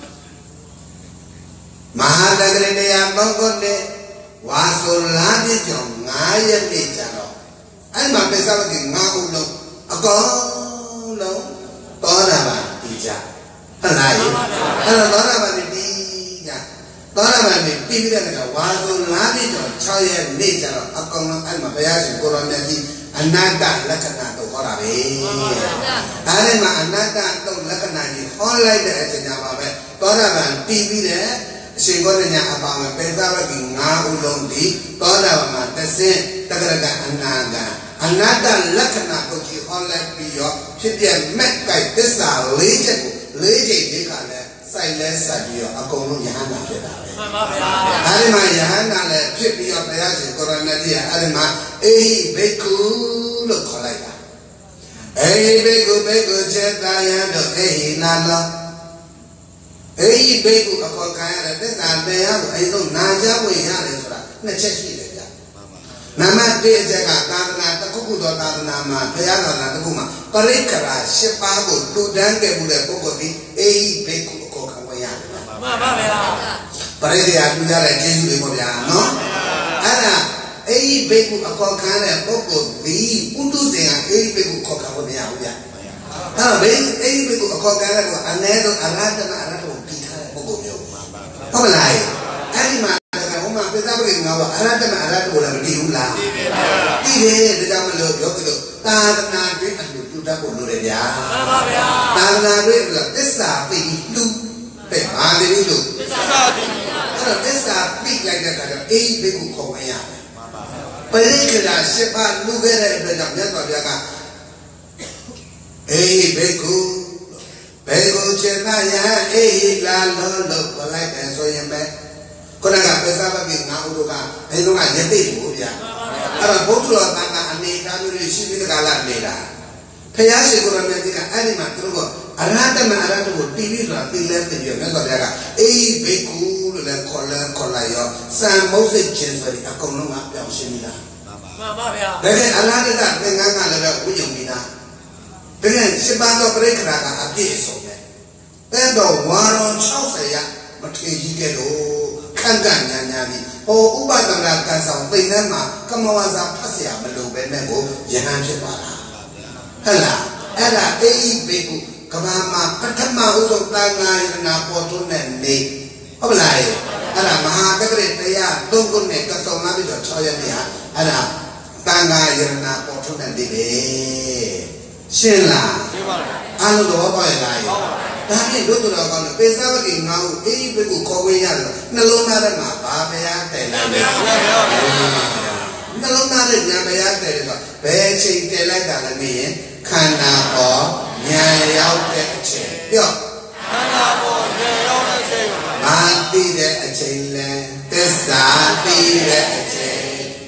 မဟာတဂရဏယသုံးခုနဲ့ဝါဆိုလားပြည့်ကြောင့်9ရက်နေကြတော့အဲ့မှာပိဿဝတိ9ခုလုံးအကုန်လုံးသောတာပန်တည်ကြဟုတ်လားအဲ့တော့သောတာပန်တည်ကြသောတာပန်တည်ပြီးတဲ့အခါဝါဆိုလားပြည့်ကြောင့်6ရက်နေကြတော့အကုန်လုံးအဲ့မှာဘုရားရှင်ကိုရောမြတ်ကြီးအနတ္တလက္ခဏာတော့ဟောတာပဲဒါနဲ့မှအနတ္တတော့လက္ခဏာကြီးဟောလိုက်တဲ့အချိန်မှာပဲသောတာပန်တည်ပြီးတဲ့အရှင်ကောဏညာအပါဝင်ပေသာဝတိ9ဦးလုံးဒီသောတာပန်မှာတစ်ဆင့်တက္ကရကအနာကအနတ္တလက္ခဏာကိုကြည့်ဟောလိုက်ပြီးတော့ဖြစ်ပြမဲ့ကြိုက်သစ္စာ၄ချက်ကို၄ချိန်လေးကလည်းစိုက်လဲဆက်ပြီးတော့အကုန်လုံးယဟန္တာဖြစ်တာပဲမှန်ပါဗျာအဲဒီမှာယဟန္တာလည်းဖြစ်ပြီးတော့ဘုရားရှင်ကိုရဏကြီးကအဲဒီမှာအေဟိဘိက္ခုလို့ခေါ်လိုက်တာအေဟိဘိက္ခုစေတာယံတို့အေဟိနာလောအေဟိဘိက္ခုအခေါ်ခံရတဲ့သစ္စာတရားကိုအဲဒီတော့နာကြဝေရတယ်ဆိုတာနှစ်ချက်ရှိတယ်ဗျာနံပါတ်1အချက်ကသာသနာတစ်ခုသောသာသနာမှာဘုရားသာသနာတစ်ခုမှာပရိက္ခရာ10ပါးကိုတူတန်းခဲ့မှုတဲ့ပုဂ္ဂိုလ်ဒီအေဟိဘိက္ခုအခေါ်ခံရရတယ်မှန်ပါဗျာပရိက္ခရာတူကြတဲ့ကျေးဇူးတွေပေါ့ဗျာနော်အဲ့ဒါအေဟိဘိက္ခုအခေါ်ခံတဲ့ပုဂ္ဂိုလ်ဒီပုထုဇဉ်ကအေဟိဘိက္ခုခေါ်ခံလို့မရဘူးဗျာအဲ့တော့အေဟိဘိက္ခုအခေါ်ခံတဲ့ပုဂ္ဂိုလ်အနည်းဆုံးအရဟတမအရဟတကိုပြီးထားတဲ့ပုဂ္ဂိုလ်မျိုးဟုတ်လားအဲ့ဒီမှာပိဿဝတိငါကအရဟတမအရဟတကိုလည်းမတည်ဘူးလားတည်တယ်ဒါကြောင့်မလို့ပြောကြလို့သာသနာတွင်အလှတူတတ်ဖို့လိုတယ်ဗျာမှန်ပါဗျာသာသနာတွင်သစ္စာပိလူပဲဘာတည်းလို့သစ္စာပိအဲ့တော့သစ္စာပိလိုက်တဲ့အခါကျတော့အေးဘိက္ခုခေါ်ဝင်ရတယ်မှန်ပါဗျာပရိက္ခရာ10ပါးလူခဲ့တဲ့အတွက်ကြောင့်မြတ်စွာဘုရားကအေးဘိက္ခုဘေကုစေတယံအေဟိလာလောလို့ခေါ်လိုက်တယ်ဆိုရင်ပဲခုနကပိဿဝတိ9ဦးတို့ကဘယ်လိုကယသိဘူးဗျာအဲ့တော့ဘုရားတော်ကအနေထားမျိုးရှိပြီးတကလားနေတာဖယားရှိကိုရမြတ်ကြီးကအဲ့ဒီမှာသူတို့ကအရဟတမအရဟတကိုတီးပြီးဆိုတာတီးလဲပြီးတော့မြတ်စွာဘုရားကအေးဘိက္ခုလို့လည်းခေါ်လိုက်ရောစံမုတ်စိတ်ချင်းဆိုပြီးအကုန်လုံးကပြောင်းရှင်းပြီလားမှန်ပါဗျာဒါပေမဲ့အရဟတသင်္ကန်းကလည်းဝိညုံပြီလားဒါနဲ့7ပါးသောပရိက္ခရာကအပြည့်စုံတယ်အဲ့တော့ဝါရော60ရမထေကြီးကဲလို့ခန့်ကန့်ညာညာပြီးဟောဥပဒနာကံဆောင်သိနေမှာကမဝါစာဖတ်เสียမလို့ပဲနဲ့ကိုယဟန်ဖြစ်ပါလားဟုတ်လားအဲ့ဒါအေဟိဘိက္ခုကဘာမှာပထမဥဆုံးတန်ခါယနာပေါ်ထွန်းတဲ့နေဟုတ်လားအဲ့ဒါမဟာတက္ကရတရား3ခုနဲ့ကစုံလာပြီးတော့6ရက်နေဟာအဲ့ဒါတန်ခါယနာပေါ်ထွန်းတဲ့နေပဲရှင်းလားရှင်းပါပြီအားလုံးတော့ပေါ့ရလားဒါဖြင့်တို့တော်ကောင်းတယ်ပေသဝတိ9ဦးအေဟိဘိက္ခုခေါ်ဝင်ရတယ်နှလုံးသားထဲမှာဘာဘုရားတည်လိုက်လဲနှလုံးသားထဲညာဘုရားတည်တယ်ဆိုဘယ်ချိန်တည်လိုက်တာလဲမင်းရင်ခန္ဓာပေါ်ညာရောက်တဲ့အချိန်ပြောခန္ဓာပေါ်ညာရောက်တဲ့အချိန်ဘာသိတဲ့အချိန်လဲသစ္စာသိတဲ့အချိန်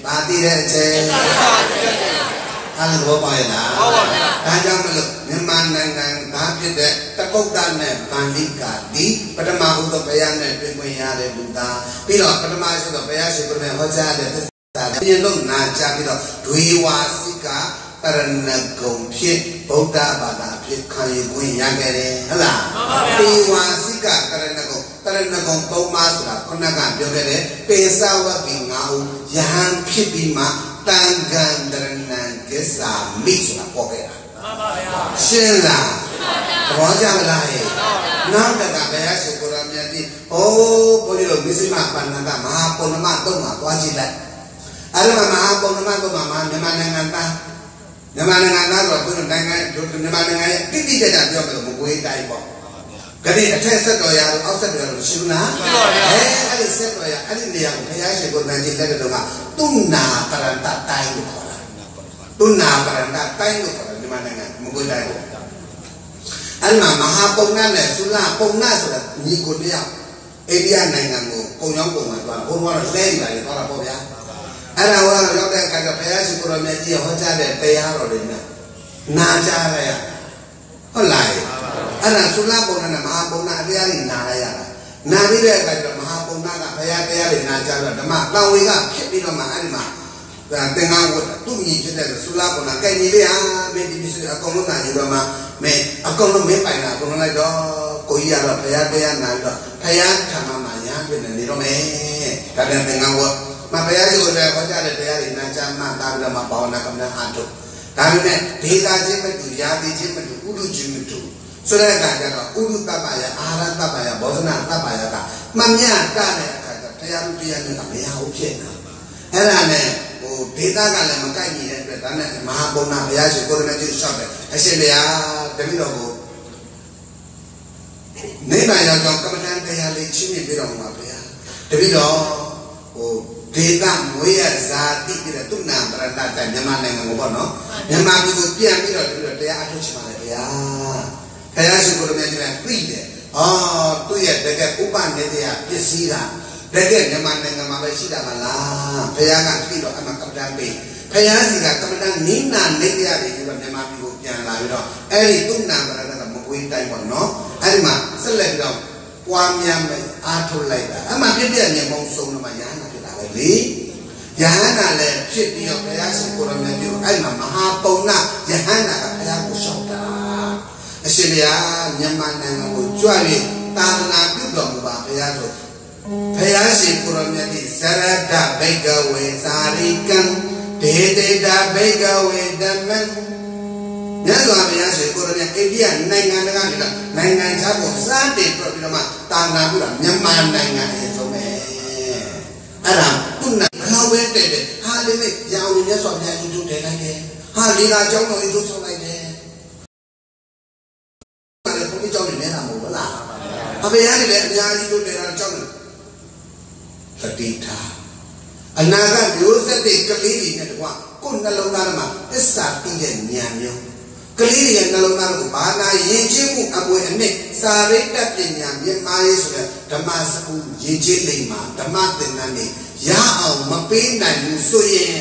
ဘာတည်တဲ့အချိန်အဲ့လိုဘောပါရဲ့လားဒါကြောင့်မလို့မြန်မာနိုင်ငံသားဖြစ်တဲ့တကုတ်တနဲ့ဗန္လိကာဒီပထမဦးသောဘုရားနဲ့တွေ့ခွင့်ရတဲ့လူသားပြီးတော့ပထမဆုံးတော့ဘုရားရှင်ကိုယ်နဲ့ဟောကြားတဲ့သစ္စာပြင်လို့နာကြားပြီးတော့ဒွေဝါစိကတရဏဂုံဖြစ်ဗုဒ္ဓဘာသာဖြစ်ခံယူခွင့်ရခဲ့တယ်ဟုတ်လားဒေဝါစိကတရဏဂုံသုံးပါးဆိုတာခုနကပြောခဲ့တဲ့ပေသဝတိ၅ဦးယဟန်ဖြစ်ပြီးမှတန်ခန္တရဏံကိစ္ဆာမိဆိုတာပေါ်ခဲ့တာမှန်ပါဗျာရှင်းလားသဘောကျမလားဟဲ့နောက်တကဘုရားရှင်ကိုယ်တော်မြတ်ကြီးဘုန်းကြီးတို့မစ္စည်းမပန္နတမဟာပုဏ္ဏမတုံးမှာသွားကြည့်လိုက်အဲ့ဒါမဟာပုဏ္ဏမတုံးမှာမြန်မာနိုင်ငံသားတော့ဘုရားနိုင်ငံမြန်မာနိုင်ငံရဲ့တိတိကျကျပြောမယ်မကွေးတိုင်းပေါ့ကတိအထက်ဆက်တော်ရအောက်ဆက်တော်ရရှိဘူးလားအဲ့ဒီဆက်တော်ရအဲ့ဒီနေရာကိုဘုရားရှင်ကိုယ်တော်ကြီးလက်တော်ကတုနာပရန္တတိုင်းကိုခေါ်တာတုနာပရန္တတိုင်းကိုခေါ်တာမြန်မာနိုင်ငံမကွေးတိုင်းကိုအဲ့မှာမဟာပုံနာနဲ့သုလပုံနာဆိုတာညီကိုတယောက်အိန္ဒိယနိုင်ငံကိုပုံရောက်ပုံမှာသွားဘုံကတော့လဲနေတယ်သွားတာပေါ့ဗျာအဲ့ဒါကရောက်တဲ့အခါကျဘုရားရှင်ကိုယ်တော်မြတ်ကြီးဟောကြားတဲ့တရားတော်တွေနဲ့နာကြားရဟုတ်လားအဲ့ဒါသုလပုံနာနဲ့မဟာပုံနာအတရားတွေနာရရတာနာပြီးတဲ့အခါကျမဟာပုံနာကဘုရားတရားတွေနာကြားတော့ဓမ္မတန်ဝေကဖြစ်ပြီးတော့မှအဲ့ဒီမှာသင်္ကန်းဝတ်သူ့ညီဖြစ်တဲ့သုလပုံနာကဲညီလေးဟာမင်းဒီပစ္စည်းအကုန်လုံးနာယူတော့မှမင်းအကုန်လုံးမင်းပိုင်တာအကုန်လုံးလိုက်တော့ကိုကြီးကတော့ဘုရားတရားနာတော့ဘုရားဓမ္မမှာညာပြနေနေတော့မယ်ဒါတဲ့သင်္ကန်းဝတ်မဘုရားကြီးကိုလည်းဟောကြားတဲ့တရားတွေနာကြားမှတာပြီးတော့မှဘာဝနာကမ္ဘာအားထုတ်ဒါပေမဲ့ဒေတာချင်းမတူရာသီချင်းမတူဥဒုချင်းမတူဆိုတဲ့အခါကျတော့ဥဒုတပ္ပယအာရတပ္ပယဘောဇနာတပ္ပယကမမြတ်တဲ့အခါကျတရားလူတရားနဲ့မရဘူးဖြစ်နေအဲ့ဒါနဲ့ဒေတာကလည်းမကိုက်ညီတဲ့အတွက်ဒါနဲ့မဟာဘုံနာဘုရားရှင်ကိုယ်တော်ကြီးလျှောက်တယ်အရှင်ဘုရားတပည့်တော်ကိုနိဗ္ဗာန်ရောက်တော့ကမ္မဋ္ဌာန်းတရားလေးချင်းမြင်ပြတော်မှာဘုရားတပည့်တော်ဒေတာမွေးရဇာတိပြတဲ့တုနာပရဏတမြန်မာနိုင်ငံကိုပေါ့နော်မြန်မာပြည်ကိုပြန်ပြီးတော့တရားအထုတ်ချင်ပါလေဗျာဘုရားရှင်ကိုယ်တော်မြတ်ကြီးကသိတယ်သူ့ရဲ့တကယ်ဥပနေတရားပစ္စည်းကတကယ်မြန်မာနိုင်ငံမှာပဲရှိတာမလားဘုရားကပြီးတော့အမှကမ္မဋ္ဌာန်းပေးဘုရားစီကကမ္မဋ္ဌာန်းနိနာနေတရားတွေပြီးတော့မြန်မာပြည်ကိုပြန်လာပြီးတော့အဲ့ဒီတုနာပရဏတမကွေးတိုင်းပေါ့နော်အဲ့ဒီမှာဆက်လက်ပြီးတော့ပွားများမယ်အားထုတ်လိုက်တာအမှပြည့်ပြည့်မြင်မုံဆုံးတော့မှရဟန္တာဖြစ်တာပဲလေယဟန္တာလည်းဖြစ်ပြီးတော့ဘုရားရှင်ကိုယ်တော်မြတ်ကြီးကိုအဲ့မှာမဟာပုံနာယဟန္တာကဘုရားကိုရှောက်တာအရှင်ဘုရားမြန်မာနိုင်ငံကိုကြွပြီးသာသနာပြုတော်မူပါဘုရားဆိုဘုရားရှင်ကိုယ်တော်မြတ်ကြီးဇရဒဘိကဝေသာရိကံဒေတေတာဘိကဝေဓမ္မံမြတ်စွာဘုရားရှင်ကိုယ်တော်မြတ်အိန္ဒိယနိုင်ငံတကာကနိုင်ငံခြားကိုစတင်ပြပြီးတော့မှတာနာပြုတာမြန်မာနိုင်ငံရဲ့ဆုံးပဲအဲ့ဒါသူ့နိုင်ငံဘယ်တဲ့ဟာလေးနဲ့ရောင်မြတ်စွာဘုရားကြီးတို့တယ်လိုက်တယ်ဟာလေလာကျောင်းတော်ကြီးတို့ဆောင်လိုက်တယ်အဲ့ဒါဘုရားကျောင်းနေနေတာမဟုတ်လားအဖေရတယ်လေအများကြီးတို့တယ်တာကျောင်းသတိထားအနာဂတ်မျိုးဆက်တဲ့ကလေးတွေနဲ့တကွာကိုယ်နှလုံးသားထဲမှာသစ္စာသိတဲ့ဉာဏ်မျိုးကလေးတွေရဲ့နှလုံးသားကိုဘာသာယဉ်ကျေးမှုအပွင့်အနှစ်စာရိတ္တပညာမြင့်မားရေးဆိုတဲ့ဓမ္မစကူယဉ်ကျေးလိမ္မာဓမ္မသင်္ကန်းတွေရအောင်မပေးနိုင်ဘူးဆိုရင်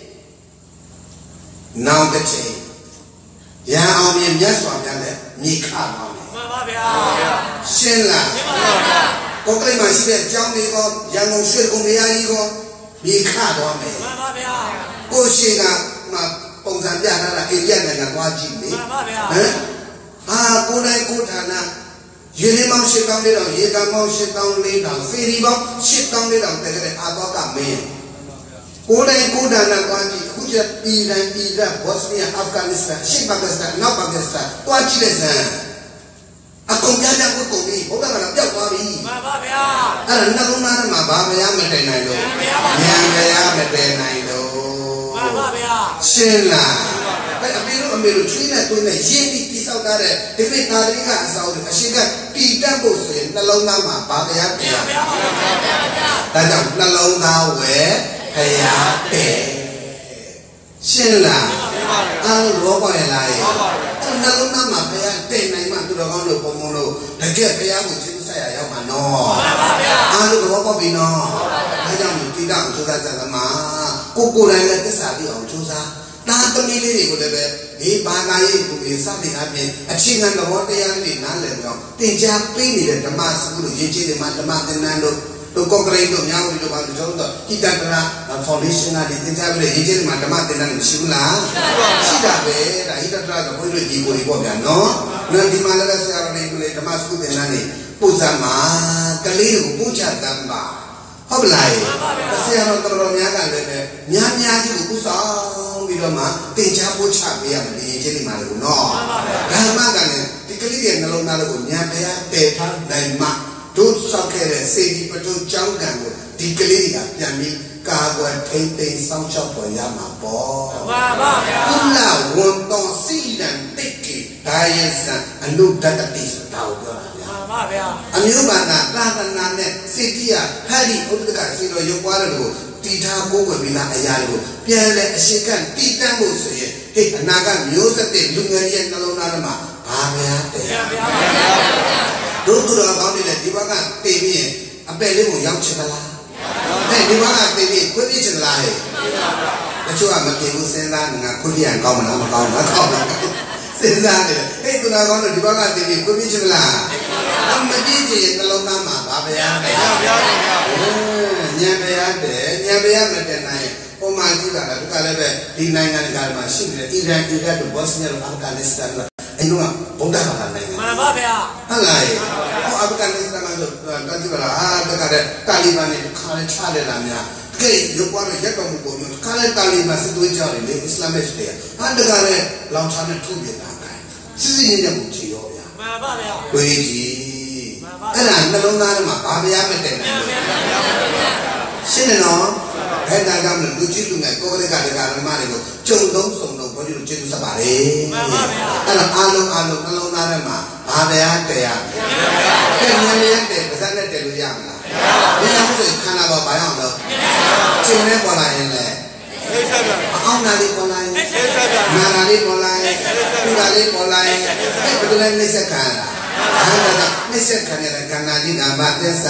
နောက်တစ်ချိန်ရအောင်မြင်မြတ်စွာဘုရားနဲ့မြေခါပါမယ်မှန်ပါဗျာရှင်းလားရှင်းပါဗျာကိုယ်ကိမှရှိတဲ့အကြောင်းလေးကောရန်ကုန်ရွှေကုန်းမယားကြီးကောမြေခါသွားမယ်မှန်ပါဗျာကိုရှိကမှပုံစံပြထားတာအိန္ဒိယနိုင်ငံသွားကြည့်လေမှန်ပါဗျာဟမ်ကိုယ်တိုင်ကိုဌာနရေလင်းမောင်း၈တောင်းလေးတောင်ရေကံမောင်း၈တောင်းလေးတောင်ဖေရီပေါင်း၈တောင်းလေးတောင်တကယ်အာသောကမင်းကိုယ်တိုင်ကိုဌာနသွားကြည့်အခုကျအီရန်အီရတ်ဘော့စနီးယားအာဖဂန်နစ္စတန်ရှေ့ပါကစ္စတန်နောက်ပါကစ္စတန်သွားကြည့်တဲ့ဇန်အကုန်ပြကြဖို့ကုန်ပြီဘုရားကလည်းပျောက်သွားပြီမှန်ပါဗျာအဲ့ဒါနှလုံးသားထဲမှာဘာမရမတည်နိုင်လို့ဉာဏ်မရမတည်နိုင်လို့မှန်ပါဗျာရှင်းလားအဲ့အမေတို့ချွေးနဲ့တွင်းနဲ့ရင်းပြီးတိဆောက်ထားတဲ့ဒီပိသာတိကအစောအရှိကတည်တတ်ဖို့ဆိုရင်နှလုံးသားမှာဘာတရားတရားဒါကြောင့်နှလုံးသားဝယ်ဖရာတဲ့ရှင်းလားအားလောပါရဲ့လားအဲ့နှလုံးသားမှာဖရာတဲ့နိုင်မှသူတော်ကောင်းတို့ပုံမလို့တကယ်ဖရာကိုကျေးဇူးဆက်ရရောက်မှာနော်အားလို့လောပါပြီနော်ဒါကြောင့်ဒီတောင်သုဒ္ဓဇာသမာကိုကိုယ်တိုင်လည်းသစ္စာပြအောင်ကြိုးစားဒါသမီးလေးတွေကိုလည်းပဲဒီဘာသာရေးလူတွေစသည်အပြင်အခြေခံသဘောတရားတွေနားလည်တော့သင်ကြားပေးနေတဲ့ဓမ္မစကူလို့ရည်ကြည်တယ်မှာဓမ္မသင်တန်းတို့ကောကရိတ်တို့မြောက်ဦးတို့ဘာလို့ကျွန်တော်တို့ဟိတတရာဖောင်ဒေးရှင်းကသင်ကြားပြီးရည်ကြည်တယ်မှာဓမ္မသင်တန်းတွေရှိဘူးလားရှိတာပဲဒါဟိတတရာကဘုန်းကြီးတို့ဒီကိုပေါ့ဗျာနော်ဒီမှာလည်းဆရာတော်တွေဓမ္မစကူသင်တန်းတွေပို့စားမှာကလေးကိုပို့ချတမ်းပါဟုတ်လားဆရာတော်တော်များကလည်းပဲများများကြီးကိုပူဆောင်ပြီးတော့မှတင်ချပို့ချပေးရမယ်ဒီရင်ချင်းလေးမှာလို့နော်ဓမ္မကလည်းဒီကလေးရဲ့နှလုံးသားကိုညာဖျားတည်ထားနိုင်မှတို့ဆောက်ခဲ့တဲ့စေတီပထုံကျောင်းကံကိုဒီကလေးကပြန်ပြီးကာကွယ်ထိမ့်သိမ်းစောင့်ရှောက်ပေါ်ရမှာပေါ့မှန်ပါဗျာကုလဝန်တော်စီလံတိတ်ကြီးဒါယဇံအနုဒတတိဆိုတာကိုပြောတာဗျာမှန်ပါဗျာအမျိုးဘာသာသာသနာနဲ့စေတီရဟရိဥဒ္ဒကစီတော်ရုပ်ပွားတဲ့ကိုတီထားကိုယ်ွယ်ပြီးသားအရာတွေကိုပြန်လဲအရှိကတည်တတ်ဖို့ဆိုရင်ဟဲ့အနာကမျိုးဆက်တဲ့လူငယ်ရဲ့နှလုံးသားထဲမှာဘာဗျာတရားတို့သူတော်ကောင်းတွေလည်းဒီဘက်ကတည်ပြီးရင်အပယ်လေးကိုရောက်ချင်မလားဒီဘက်ကတည်ပြီးခွင့်ပြချင်လားဟဲ့တချို့ကမပြေဘူးစဉ်းစားနေတာခွင့်ပြရင်ကောင်းမလားမကောင်းဘူးကောင်းပါစဉ်းစားတယ်ဟဲ့သူတော်ကောင်းတို့ဒီဘက်ကတည်ပြီးခွင့်ပြချင်မလားမကြည့်ချင်နှလုံးသားမှာဘာဗျာတရားဗျာဉာဏ်ဗျာတဲ့ဉာဏ်ဗျာမတဲ့နိုင်ပုံမှန်ကြည့်တာလည်းဒီကလည်းပဲဒီနိုင်ငံတကာမှာရှိနေတယ်အီရန်တို့ဘော့စနီယာတို့အာဖဂန်နစ္စတန်တို့အဲ့တော့ဗုဒ္ဓဘာသာနိုင်ငံမှန်ပါဗျာဟုတ်လားဟောအာဖဂန်နစ္စတန်မှာဆိုတတိပလာတကတဲ့တာလီဘန်တွေခါနဲ့ချတယ်လားများတကယ်ရုပ်ပွားနဲ့ရက်တော်မှုပုံမျိုးခါနဲ့တာလီဘန်စစ်သွေးကြတယ်လေအစ္စလာမစ်တွေဟာတကလည်းလောင်ချနဲ့ထုတ်ပြတာကဲစစ်စစ်ရင်မှုချီရောဗျာမှန်ပါဗျာတွေးကြည့်အဲ့ဒါနှလုံးသားထဲမှာဘာဗျာမတဲ့နိုင်ရှင်းတယ်နော်အဲ့ဒါကမှလူကြီးလူငယ်ကိုယ်ကလေးကတရားဓမ္မတွေကိုကြုံသုံးစုံတော့ဘုရားတို့ကျေးဇူးဆက်ပါလေမှန်ပါဗျာအဲ့ဒါအားလုံးနှလုံးသားထဲမှာဘာဗျာတရားအဲ့ဉာဏ်ရဲ့တဲ့ပါးစပ်နဲ့တည်လို့ရမလားမရဘူးဆိုခန္ဓာပေါ်ဘာရောက်တော့ချိန်နဲ့ပေါ်လာရင်လေသိဆက်ပြအောင်နာလေးပေါ်လာရင်သိဆက်ပြနာနာလေးပေါ်လာရင်ပူတာလေးပေါ်လာရင်အဲ့ဘယ်လိုလဲနှိစ္စခံရတာအဲ့ဒါကနှိစ္စခံရတဲ့ခန္ဓာကြီးကဘာသစ္စာ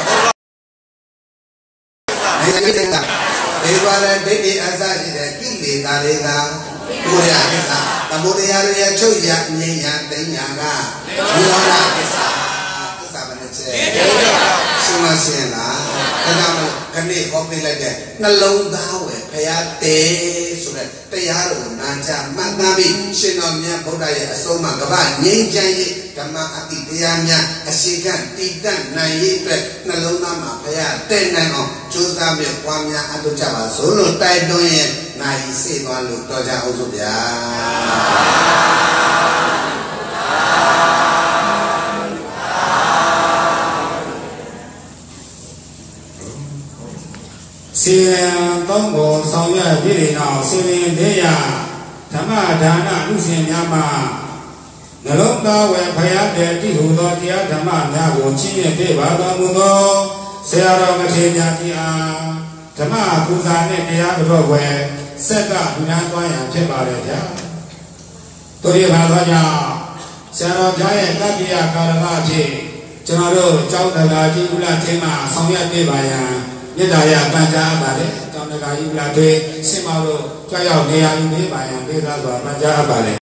ဒီဘာလဲဒိဋ္ဌိအစရှိတဲ့ကိလေသာတွေကကိုယ်ရသစ္စာသမုဒယရဲ့ချုပ်ရငြိမ်းရတိညာကနိရောဓသစ္စာသစ္စာမနဲ့ချက်ရှင်းမရှင်းလားဒါကြောင့်ခဏဟောပြလိုက်တဲ့နှလုံးသားဝယ်ဖရာတဲဆိုတဲ့တရားတော်နာကြမှတ်သားပြီးရှင်တော်မြတ်ဗုဒ္ဓရဲ့အဆုံးအမကမ္ဘာငြိမ်းချမ်းရေးဓမ္မအတိတရားများအရှိကတည်တတ်နိုင်ရေးအတွက်နှလုံးသားမှာဖရာတဲ့နိုင်အောင်ကြိုးစားပြီးပွားများအထောက်ကြပါစို့လို့တိုက်တွန်းရင်နိုင်စေသွားလို့တော်ကြအောင်စို့ဗျာစီရင်သုံးကိုဆောင်ရွက်ပြည်တော်စီရင်သေးရဓမ္မဒါနလူရှင်များမှာနှလုံးသားဝယ်ဖယားတဲ့တိဟုသောတရားဓမ္မများကိုချီးမြှင့်ပေးပါတော်မူသောဆရာတော်မထေရကြီးအားဓမ္မပူဇာနှင့်တရားတော်ဝယ်ဆက်ကလူနာသွားရန်ဖြစ်ပါလေဗျာတို့ရပါသောကြောင့်ဆရာတော်ဘုရားရဲ့တတိယကာလအဖြစ်ကျွန်တော်တို့ကျောင်းတရားကြီးဥလာချင်းမှာဆောင်ရွက်ပေးပါရန်မြတ်တရားပန်ကြားပါတယ်ကျောင်းတရားကြီးဥလာတွေစင်မောတို့ကြောက်ရောက်နေရာယူပေးပါရန်ပေးသားစွာပန်ကြားပါတယ်